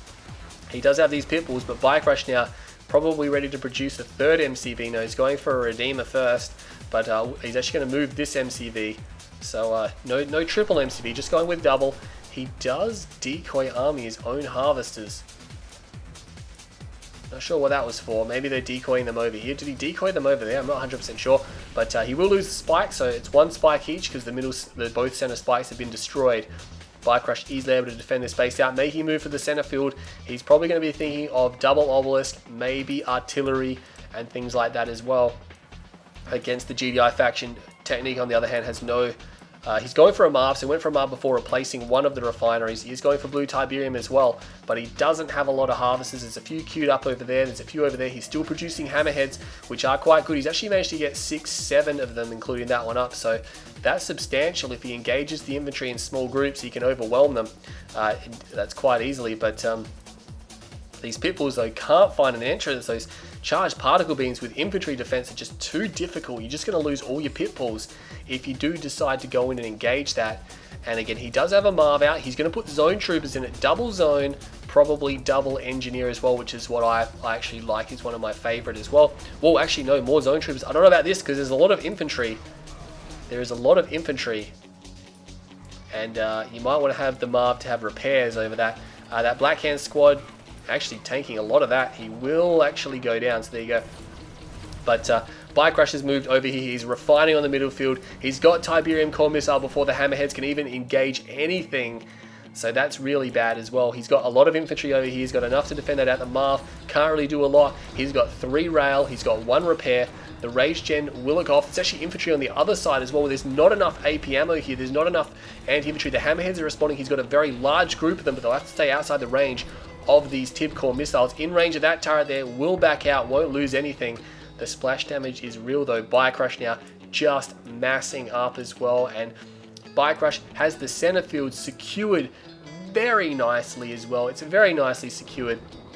He does have these pitbulls, but Buycrush now probably ready to produce a third M C V. No, he's going for a Redeemer first, but uh, he's actually going to move this M C V. So uh, no, no triple M C V, just going with double. He does decoy army his own harvesters. Not sure what that was for. Maybe they're decoying them over here. Did he decoy them over there? I'm not one hundred percent sure. But uh, he will lose the spike, so it's one spike each because the middle, the both center spikes have been destroyed. Buycrush easily able to defend this base out, making a move for the center field. He's probably going to be thinking of double obelisk, maybe artillery, and things like that as well. Against the G D I faction, Technique on the other hand has no... Uh, he's going for a Marv, so he went for a Marv before replacing one of the refineries. He's going for blue Tiberium as well, but he doesn't have a lot of harvesters. There's a few queued up over there, there's a few over there. He's still producing hammerheads, which are quite good. He's actually managed to get six, seven of them, including that one up, so that's substantial. If he engages the infantry in small groups, he can overwhelm them. Uh, that's quite easily, but um, These Pitbulls, though, can't find an entrance. Those charged particle beams with infantry defense are just too difficult. You're just going to lose all your Pitbulls if you do decide to go in and engage that. And again, he does have a Marv out. He's going to put zone troopers in it, double zone, probably double engineer as well, which is what I, I actually like. Is one of my favorite as well. Well, actually, no, more zone troopers. I don't know about this because there's a lot of infantry. There is a lot of infantry. And uh, you might want to have the Marv to have repairs over that. Uh, that Black Hand squad, actually tanking a lot of that. He will actually go down, so there you go. But uh, Bike Rush has moved over here. He's refining on the middle field. He's got Tiberium Core Missile before the Hammerheads can even engage anything. So that's really bad as well. He's got a lot of infantry over here. He's got enough to defend that out. The Marv can't really do a lot. He's got three rail. He's got one repair. The Rage Gen will look off. It's actually infantry on the other side as well. There's not enough A P ammo here. There's not enough anti-infantry. The Hammerheads are responding. He's got a very large group of them, but they'll have to stay outside the range of these Tib Core missiles. In range of that turret there, will back out, won't lose anything. The splash damage is real though. Bike Rush now just massing up as well, and Bike Rush has the center field secured very nicely as well. It's very nicely secured.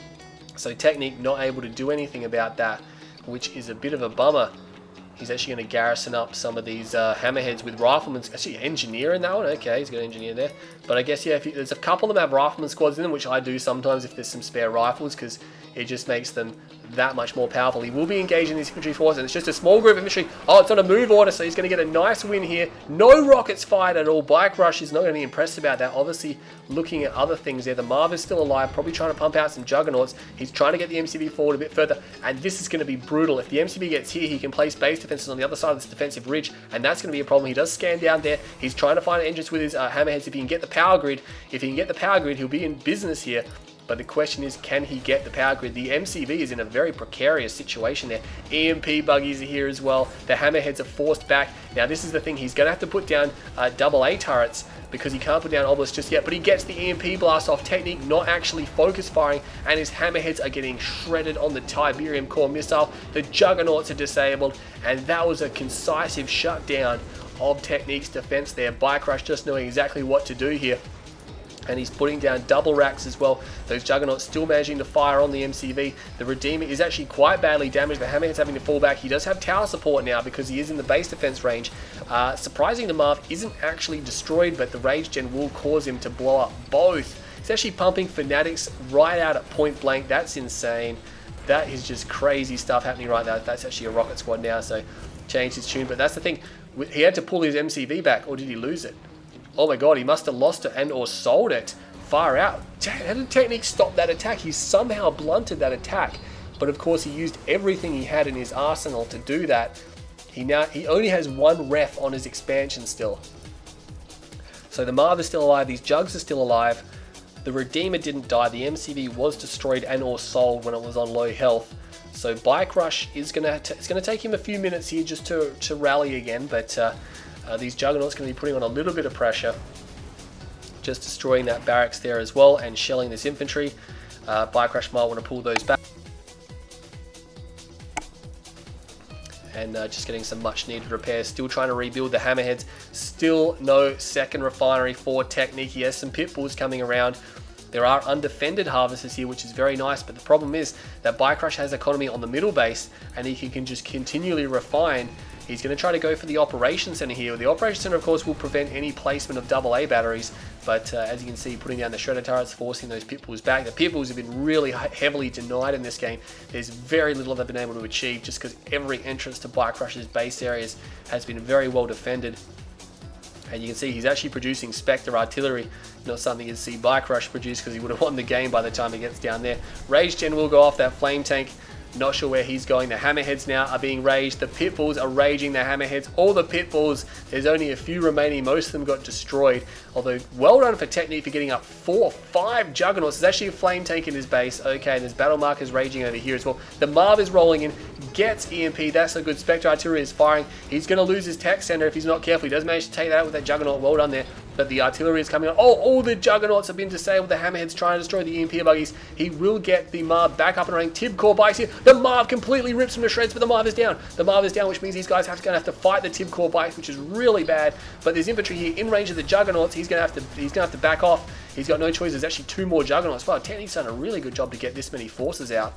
So Technique not able to do anything about that, which is a bit of a bummer. He's actually going to garrison up some of these uh, Hammerheads with Riflemen. Actually, Engineer in that one. Okay, he's got an Engineer there. But I guess, yeah, if you, there's a couple of them have Rifleman squads in them, which I do sometimes if there's some spare rifles, because it just makes them that much more powerful. He will be engaging this infantry force, and it's just a small group of infantry. Oh, it's on a move order, so he's going to get a nice win here. No rockets fired at all. Bike Rush is not going to be impressed about that. Obviously, looking at other things there. The Marv is still alive, probably trying to pump out some Juggernauts. He's trying to get the M C V forward a bit further, and this is going to be brutal. If the M C V gets here, he can place base defenses on the other side of this defensive ridge, and that's going to be a problem. He does scan down there. He's trying to find an entrance with his uh, Hammerheads. If he can get the power grid, if he can get the power grid, he'll be in business here. But the question is, can he get the power grid? The M C V is in a very precarious situation there. E M P buggies are here as well. The Hammerheads are forced back. Now, this is the thing. He's going to have to put down uh, double A turrets because he can't put down Obelisk just yet. But he gets the E M P blast off. Technique not actually focus firing, and his Hammerheads are getting shredded on the Tiberium Core Missile. The Juggernauts are disabled, and that was a concisive shutdown of Technique's defense there. Bike Rush just knowing exactly what to do here. And he's putting down double racks as well. Those Juggernauts still managing to fire on the M C V. The Redeemer is actually quite badly damaged. The Hammerhead's having to fall back. He does have tower support now because he is in the base defense range. Uh, surprising, the Marv isn't actually destroyed, but the Rage Gen will cause him to blow up both. He's actually pumping Fanatics right out at point blank. That's insane. That is just crazy stuff happening right now. That's actually a rocket squad now, so changed his tune. But that's the thing. He had to pull his M C V back, or did he lose it? Oh my god, he must have lost it and or sold it. Far out. How did Technique stop that attack? He somehow blunted that attack. But of course he used everything he had in his arsenal to do that. He now he only has one ref on his expansion still. So the Marv is still alive, these Jugs are still alive. The Redeemer didn't die, the M C V was destroyed and or sold when it was on low health. So Bike Rush is gonna it's gonna take him a few minutes here just to, to rally again, but uh, Uh, these Juggernauts going to be putting on a little bit of pressure, just destroying that barracks there as well and shelling this infantry. Uh, Bike Rush might want to pull those back. And uh, just getting some much needed repairs. Still trying to rebuild the Hammerheads. Still no second refinery for Technique. He has some Pitbulls coming around. There are undefended harvesters here, which is very nice, but the problem is that Bike Rush has economy on the middle base, and he can, can just continually refine. He's going to try to go for the Operations Center here. The Operations Center, of course, will prevent any placement of double A batteries, but uh, as you can see, putting down the Shredder turrets, forcing those Pitbulls back. The Pitbulls have been really heavily denied in this game. There's very little they've been able to achieve, just because every entrance to Bike Rush's base areas has been very well defended. And you can see he's actually producing Spectre artillery, not something you'd see Bike Rush produce, because he would have won the game by the time he gets down there. Rage Gen will go off that Flame Tank. Not sure where he's going. The Hammerheads now are being raged. The Pitbulls are raging the Hammerheads. All the Pitbulls, there's only a few remaining. Most of them got destroyed. Although, well done for Technique for getting up four, five Juggernauts. There's actually a Flame Tank in his base. Okay, and there's Battle Markers raging over here as well. The Marv is rolling in, gets E M P. That's a good. Spectre artillery is firing. He's going to lose his tech center if he's not careful. He does manage to take that out with that Juggernaut. Well done there. but the artillery is coming on. Oh, all the Juggernauts have been disabled. The Hammerhead's trying to destroy the E M P buggies. He will get the Marv back up and running. Tibcore bikes here. The Marv completely rips him to shreds, but the Marv is down. The Marv is down, which means these guys have to, gonna have to fight the Tibcore bikes, which is really bad. But there's infantry here in range of the Juggernauts. He's gonna have to he's gonna have to back off. He's got no choice. There's actually two more Juggernauts. Wow, Technique's done a really good job to get this many forces out.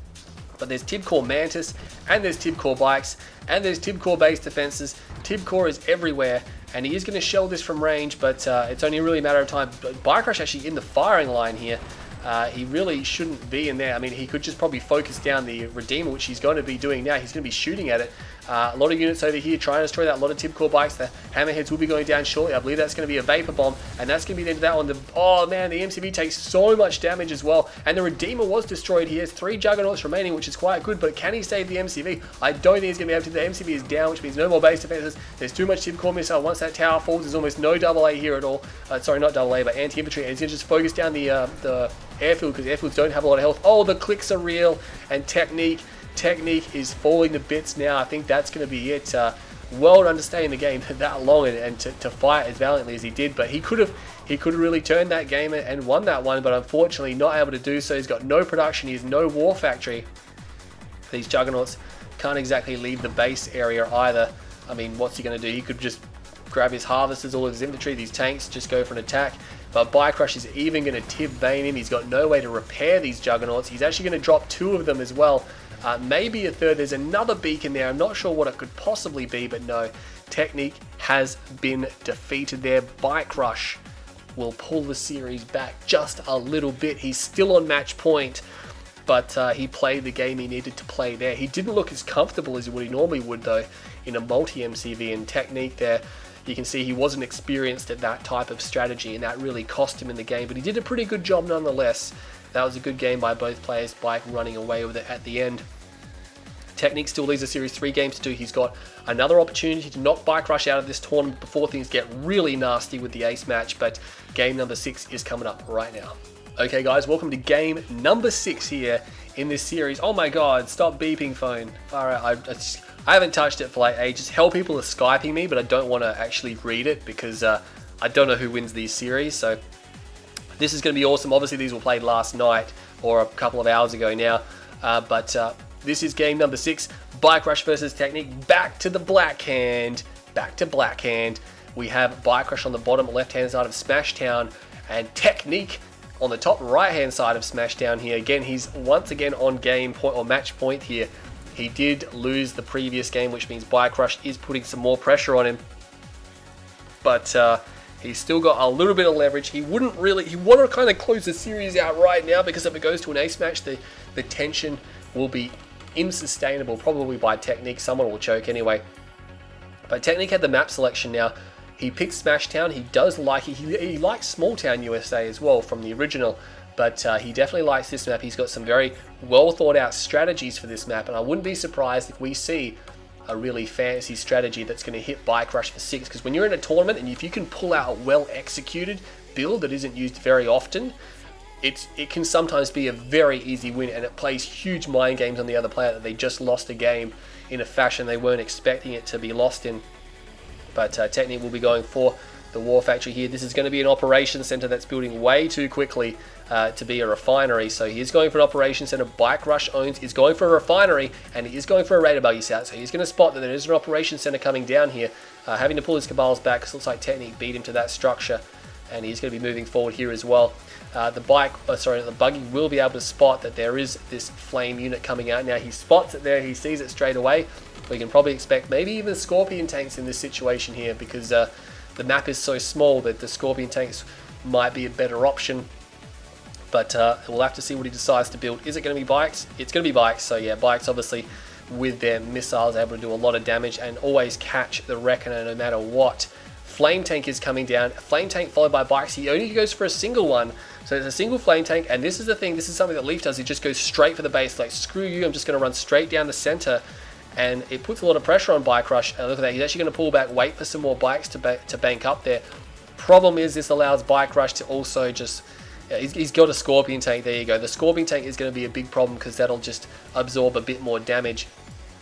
But there's Tibcore Mantis, and there's Tibcore bikes, and there's Tibcore base defenses. Tibcore is everywhere, and he is going to shell this from range, but uh, it's only really a matter of time. Bike Rush actually in the firing line here. Uh, he really shouldn't be in there. I mean, he could just probably focus down the Redeemer, which he's going to be doing now. He's going to be shooting at it. Uh, a lot of units over here trying to destroy that. A lot of Tibcore bikes. The Hammerheads will be going down shortly. I believe that's going to be a Vapor Bomb, and that's going to be the end of that one. The, oh man, the M C V takes so much damage as well, and the Redeemer was destroyed. He has three Juggernauts remaining, which is quite good, but can he save the M C V? I don't think he's going to be able to. The M C V is down, which means no more base defenses. There's too much Tibcore missile. Once that tower falls, there's almost no double A here at all. Uh, sorry, not double A, but anti-infantry, and he's going to just focus down the, uh, the airfield, because airfields don't have a lot of health. Oh, the clicks are real, and Technique. Technique is falling to bits now. I think that's going to be it. Uh, well done to stay in the game that long and, and to, to fight as valiantly as he did. But he could have he could have really turned that game and won that one, but unfortunately not able to do so. He's got no production. He has no war factory. These Juggernauts can't exactly leave the base area either. I mean, what's he going to do? He could just grab his harvesters, all of his infantry, these tanks, just go for an attack. But Bike Rush is even going to Tib Vane him. He's got no way to repair these Juggernauts. He's actually going to drop two of them as well. Uh, maybe a third. There's another beacon there. I'm not sure what it could possibly be, but no. Technique has been defeated there. Bike Rush will pull the series back just a little bit. He's still on match point, but uh, he played the game he needed to play there. He didn't look as comfortable as what he normally would, though, in a multi-M C V. And Technique there, you can see he wasn't experienced at that type of strategy, and that really cost him in the game. But he did a pretty good job nonetheless. That was a good game by both players. Bike running away with it at the end. Technique still leaves a series three games to do. He's got another opportunity to knock Bike Rush out of this tournament before things get really nasty with the ace match, but game number six is coming up right now. Okay guys, welcome to game number six here in this series. Oh my god, stop beeping phone. Far out. I, I, just, I haven't touched it for like ages. Hell, people are Skyping me, but I don't want to actually read it because uh, I don't know who wins these series, so this is going to be awesome. Obviously these were played last night or a couple of hours ago now, uh, but uh, this is game number six, Bike Rush versus Technique. Back to the black hand, back to black hand. We have Bike Rush on the bottom left-hand side of Smashtown, and Technique on the top right-hand side of Smashtown here. Again, he's once again on game point or match point here. He did lose the previous game, which means Bike Rush is putting some more pressure on him. But uh, he's still got a little bit of leverage. He wouldn't really, he want to kind of close the series out right now, because if it goes to an ace match, the, the tension will be insustainable, probably by Technique. Someone will choke anyway. But Technique had the map selection now. He picked Smashtown. He does like it. He, he likes Small Town U S A as well from the original, but uh, he definitely likes this map. He's got some very well thought out strategies for this map, and I wouldn't be surprised if we see a really fancy strategy that's going to hit Bike Rush for six, because when you're in a tournament and if you can pull out a well executed build that isn't used very often, It's, it can sometimes be a very easy win, and it plays huge mind games on the other player that they just lost a game in a fashion they weren't expecting it to be lost in. But uh, Technique will be going for the War Factory here. This is going to be an operations center that's building way too quickly uh, to be a refinery. So he is going for an operations center. Bike Rush owns is going for a refinery, and he is going for a Raider buggy set. So he's going to spot that there is an operations center coming down here, uh, having to pull his Cabals back because it looks like Technique beat him to that structure, and he's going to be moving forward here as well. Uh, the bike, oh, sorry, the buggy will be able to spot that there is this flame unit coming out. Now he spots it there, he sees it straight away. We can probably expect maybe even Scorpion tanks in this situation here, because uh, the map is so small that the Scorpion tanks might be a better option. But uh, we'll have to see what he decides to build. Is it going to be bikes? It's going to be bikes. So yeah, bikes obviously with their missiles able to do a lot of damage and always catch the Reckoner no matter what. Flame tank is coming down. Flame tank followed by bikes. He only goes for a single one. So it's a single flame tank, and this is the thing, this is something that Leaf does. He just goes straight for the base, like screw you, I'm just going to run straight down the center, and it puts a lot of pressure on Bike Rush. And look at that, he's actually going to pull back, wait for some more bikes to, ba to bank up there. Problem is, this allows Bike Rush to also just, yeah, he's, he's got a Scorpion tank, there you go. The Scorpion tank is going to be a big problem because that'll just absorb a bit more damage.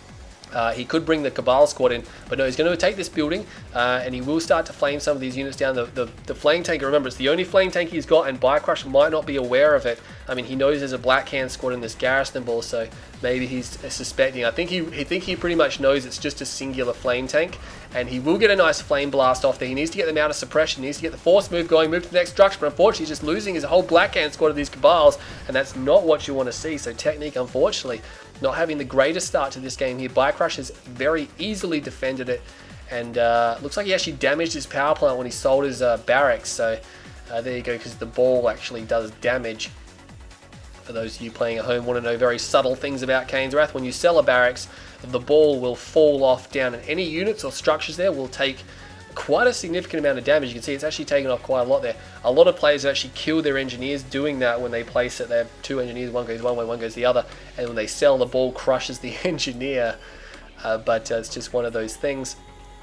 Uh, he could bring the Cabal squad in, but no, he's going to take this building, uh, and he will start to flame some of these units down. The, the, the flame tank, remember, it's the only flame tank he's got, and Biorush might not be aware of it. I mean, he knows there's a Black Hand squad in this Garrison Ball, so maybe he's suspecting. I think he, he think he pretty much knows it's just a singular flame tank, and he will get a nice flame blast off there. He needs to get them out of suppression, he needs to get the force move going, move to the next structure, but unfortunately he's just losing his whole Black Hand squad of these Cabals, and that's not what you want to see. So Technique, unfortunately, not having the greatest start to this game here. Biorush has very easily defended it, and uh, looks like he actually damaged his power plant when he sold his uh, barracks. So uh, there you go, because the ball actually does damage. For those of you playing at home want to know very subtle things about Kane's Wrath, when you sell a barracks, the ball will fall off down, and any units or structures there will take quite a significant amount of damage. You can see it's actually taken off quite a lot there. A lot of players have actually killed their engineers doing that when they place it. They have two engineers, one goes one way, one goes the other, and when they sell, the ball crushes the engineer. Uh, but uh, it's just one of those things.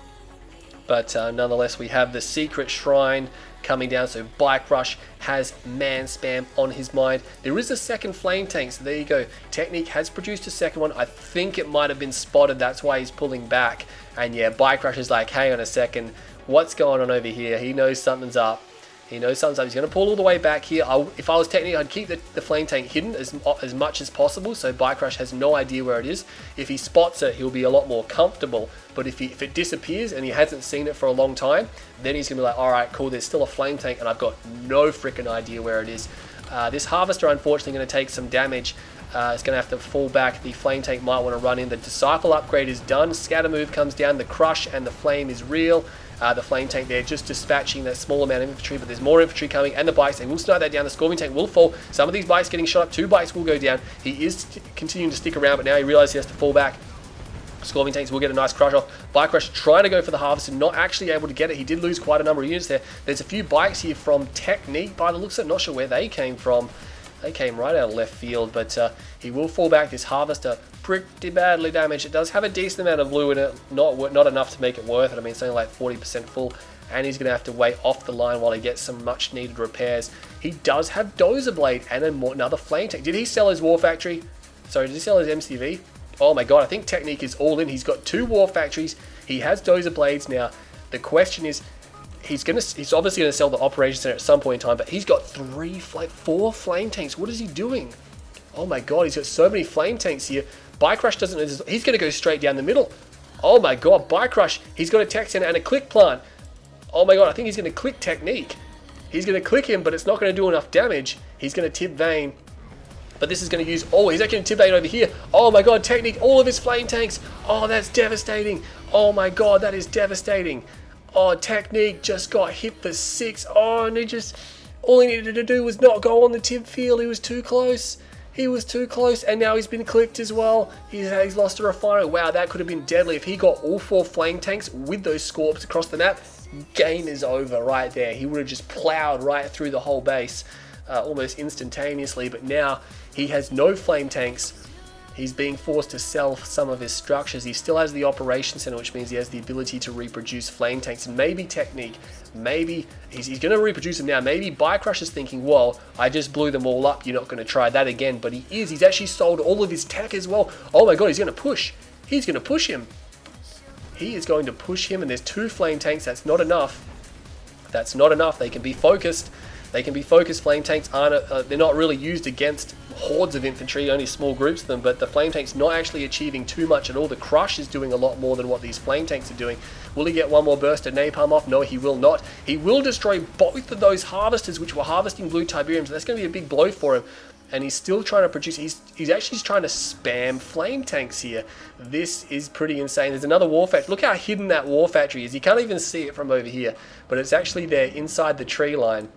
But uh, nonetheless, we have the secret shrine coming down, so Biorush has man spam on his mind. There is a second flame tank, so there you go. Technique has produced a second one. I think it might have been spotted, that's why he's pulling back. And yeah, Biorush is like, hang on a second, what's going on over here? He knows something's up. He knows something's up. He's going to pull all the way back here. I, if I was Technique, I'd keep the, the flame tank hidden as, as much as possible, so Biorush has no idea where it is. If he spots it, he'll be a lot more comfortable. But if, he, if it disappears and he hasn't seen it for a long time, then he's going to be like, alright, cool, there's still a flame tank and I've got no freaking idea where it is. Uh, this Harvester, unfortunately, going to take some damage. Uh, it's going to have to fall back. The flame tank might want to run in. The Disciple upgrade is done. Scatter move comes down. The Crush and the Flame is real. Uh, the flame tank there just dispatching that small amount of infantry, but there's more infantry coming, and the bikes, they will snipe that down. The Scorpion tank will fall. Some of these bikes getting shot up. Two bikes will go down. He is continuing to stick around, but now he realizes he has to fall back. Scorpion tanks will get a nice crush off. Biorush trying to go for the Harvester, not actually able to get it. He did lose quite a number of units there. There's a few bikes here from Technique, by the looks of it. Not sure where they came from. They came right out of left field, but uh, he will fall back. This Harvester pretty badly damaged. It does have a decent amount of blue in it, not not enough to make it worth it. I mean, it's only like forty percent full, and he's going to have to wait off the line while he gets some much needed repairs. He does have Dozer Blade and another flame tank. Did he sell his War Factory? Sorry, did he sell his M C V? Oh my god, I think Technique is all in. He's got two War Factories. He has Dozer Blades now. The question is, He's gonna. He's obviously gonna sell the Operations Center at some point in time, but he's got three, like four flame tanks. What is he doing? Oh my god, he's got so many flame tanks here. Biorush doesn't. He's gonna go straight down the middle. Oh my god, Biorush. He's got a tech center and a click plant. Oh my god, I think he's gonna click Technique. He's gonna click him, but it's not gonna do enough damage. He's gonna tip Vayne. But this is going to use... Oh, he's actually going to tip Vayne over here. Oh my god, Technique, all of his flame tanks. Oh, that's devastating. Oh my god, that is devastating. Oh, Technique just got hit for six. Oh, and he just... All he needed to do was not go on the tip field. He was too close. He was too close, and now he's been clicked as well. He's, he's lost a Refiner. Wow, that could have been deadly. If he got all four flame tanks with those Scorps across the map, game is over right there. He would have just plowed right through the whole base uh, almost instantaneously, but now he has no flame tanks. He's being forced to sell some of his structures. He still has the Operations Center, which means he has the ability to reproduce flame tanks. And maybe Technique, maybe he's, he's going to reproduce them now. Maybe Biorush is thinking, well, I just blew them all up. You're not going to try that again. But he is. He's actually sold all of his tech as well. Oh my god, he's going to push. He's going to push him. He is going to push him, and there's two flame tanks. That's not enough. That's not enough. They can be focused. They can be focused. Flame tanks aren't, uh, they're not really used against hordes of infantry, only small groups of them, but the flame tank's not actually achieving too much at all. The Crush is doing a lot more than what these flame tanks are doing. Will he get one more burst of napalm off? No, he will not. He will destroy both of those harvesters, which were harvesting blue Tiberiums. That's going to be a big blow for him. And he's still trying to produce, he's, he's actually trying to spam flame tanks here. This is pretty insane. There's another War Factory. Look how hidden that War Factory is. You can't even see it from over here, but it's actually there inside the tree line.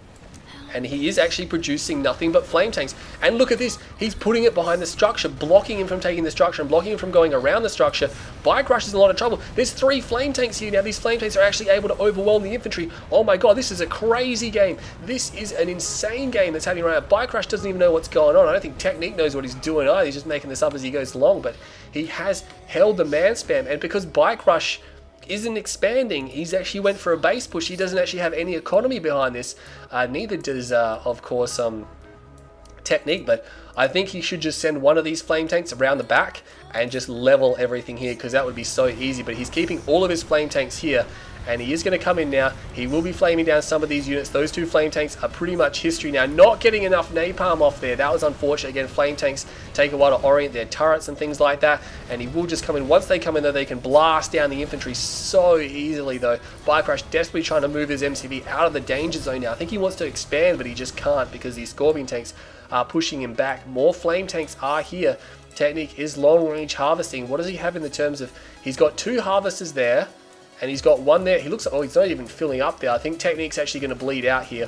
And he is actually producing nothing but flame tanks. And look at this, he's putting it behind the structure, blocking him from taking the structure and blocking him from going around the structure. Biorush is in a lot of trouble. There's three flame tanks here now. These flame tanks are actually able to overwhelm the infantry. Oh my god, this is a crazy game. This is an insane game that's happening right now. Biorush doesn't even know what's going on. I don't think Technique knows what he's doing either. He's just making this up as he goes along. But he has held the man spam. And because Biorush isn't expanding, he's actually went for a base push. He doesn't actually have any economy behind this. Uh, neither does, uh, of course, um, Technique. But I think he should just send one of these flame tanks around the back and just level everything here, because that would be so easy. But he's keeping all of his flame tanks here, and he is going to come in now. He will be flaming down some of these units. Those two flame tanks are pretty much history now. Not getting enough napalm off there. That was unfortunate. Again, flame tanks take a while to orient their turrets and things like that. And he will just come in. Once they come in, though, they can blast down the infantry so easily, though. Bicrush desperately trying to move his M C V out of the danger zone now. I think he wants to expand, but he just can't because these Scorpion tanks are pushing him back. More flame tanks are here. Technique is long-range harvesting. What does he have in the terms of... He's got two harvesters there, and he's got one there. He looks like... Oh, he's not even filling up there. I think Technique's actually going to bleed out here.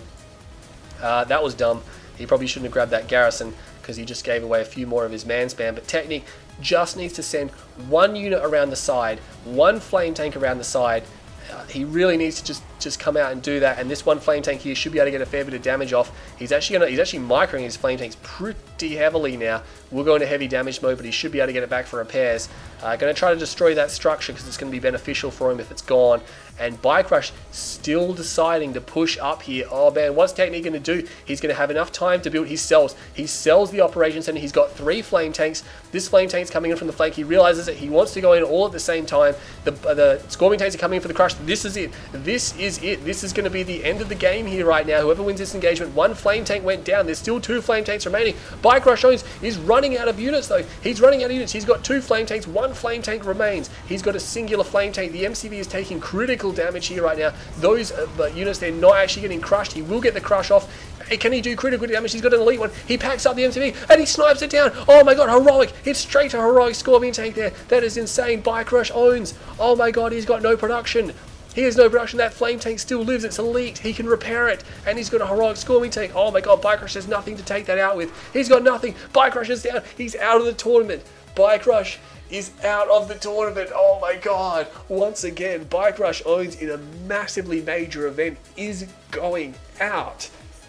Uh, that was dumb. He probably shouldn't have grabbed that garrison because he just gave away a few more of his man spam. But Technique just needs to send one unit around the side, one flame tank around the side. Uh, he really needs to just just come out and do that, and this one flame tank here should be able to get a fair bit of damage off. He's actually gonna he's actually microing his flame tanks pretty heavily now. We'll go into heavy damage mode, but he should be able to get it back for repairs. Uh, going to try to destroy that structure because it's going to be beneficial for him if it's gone. And Bicrush still deciding to push up here. Oh man, what's Technique going to do? He's going to have enough time to build his cells. He sells the operations center. He's got three flame tanks. This flame tank's coming in from the flank. He realizes that he wants to go in all at the same time. The, uh, the Scorpion tanks are coming in for the crush. This is it. This is it. This is going to be the end of the game here right now. Whoever wins this engagement, one flame tank went down. There's still two flame tanks remaining. Bicrush owns is running out of units though. He's running out of units. He's got two flame tanks. One flame tank remains. He's got a singular flame tank. The M C V is taking critical damage here right now. Those uh, units, they're not actually getting crushed. He will get the crush off. Hey, can he do critical damage? He's got an elite one. He packs up the M C V and he snipes it down. Oh my god, heroic. It's straight to heroic Scorpion tank there. That is insane. Bicrush owns. Oh my god, he's got no production. He has no production. That flame tank still lives. It's elite. He can repair it. And he's got a heroic Scorpion tank. Oh my god, Bicrush has nothing to take that out with. He's got nothing. Bicrush is down. He's out of the tournament. Bicrush is out of the tournament. Oh my god. Once again, Bicrush owns in a massively major event is going out.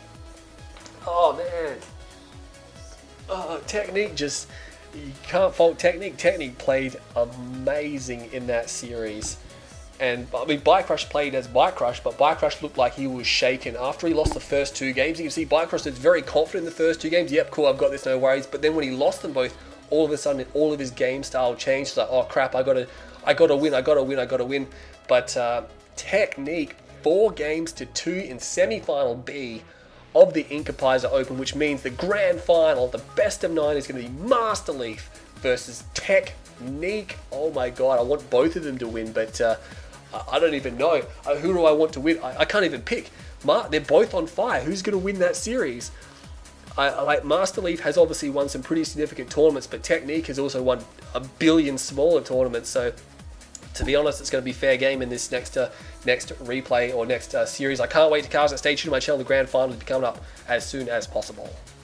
Oh man. Oh, Technique just... You can't fault Technique. Technique played amazing in that series. And I mean, Bicrush played as Bicrush, but Bicrush looked like he was shaken after he lost the first two games. You can see Bicrush is very confident in the first two games. Yep, cool, I've got this, no worries. But then when he lost them both, all of a sudden, all of his game style changed. It's like, oh crap, I gotta, I gotta win, I gotta win, I gotta win. But uh, Technique, four games to two in semi-final B of the Inkapaiser Open, which means the grand final, the best of nine, is going to be Master Leaf versus Technique. Oh my god, I want both of them to win, but. Uh, I don't even know. Uh, who do I want to win? I, I can't even pick. Mar they're both on fire. Who's going to win that series? I, I like Master Leaf has obviously won some pretty significant tournaments, but Technique has also won a billion smaller tournaments. So, to be honest, it's going to be fair game in this next uh, next replay or next uh, series. I can't wait to cast it. Stay tuned to my channel. The grand final will be coming up as soon as possible.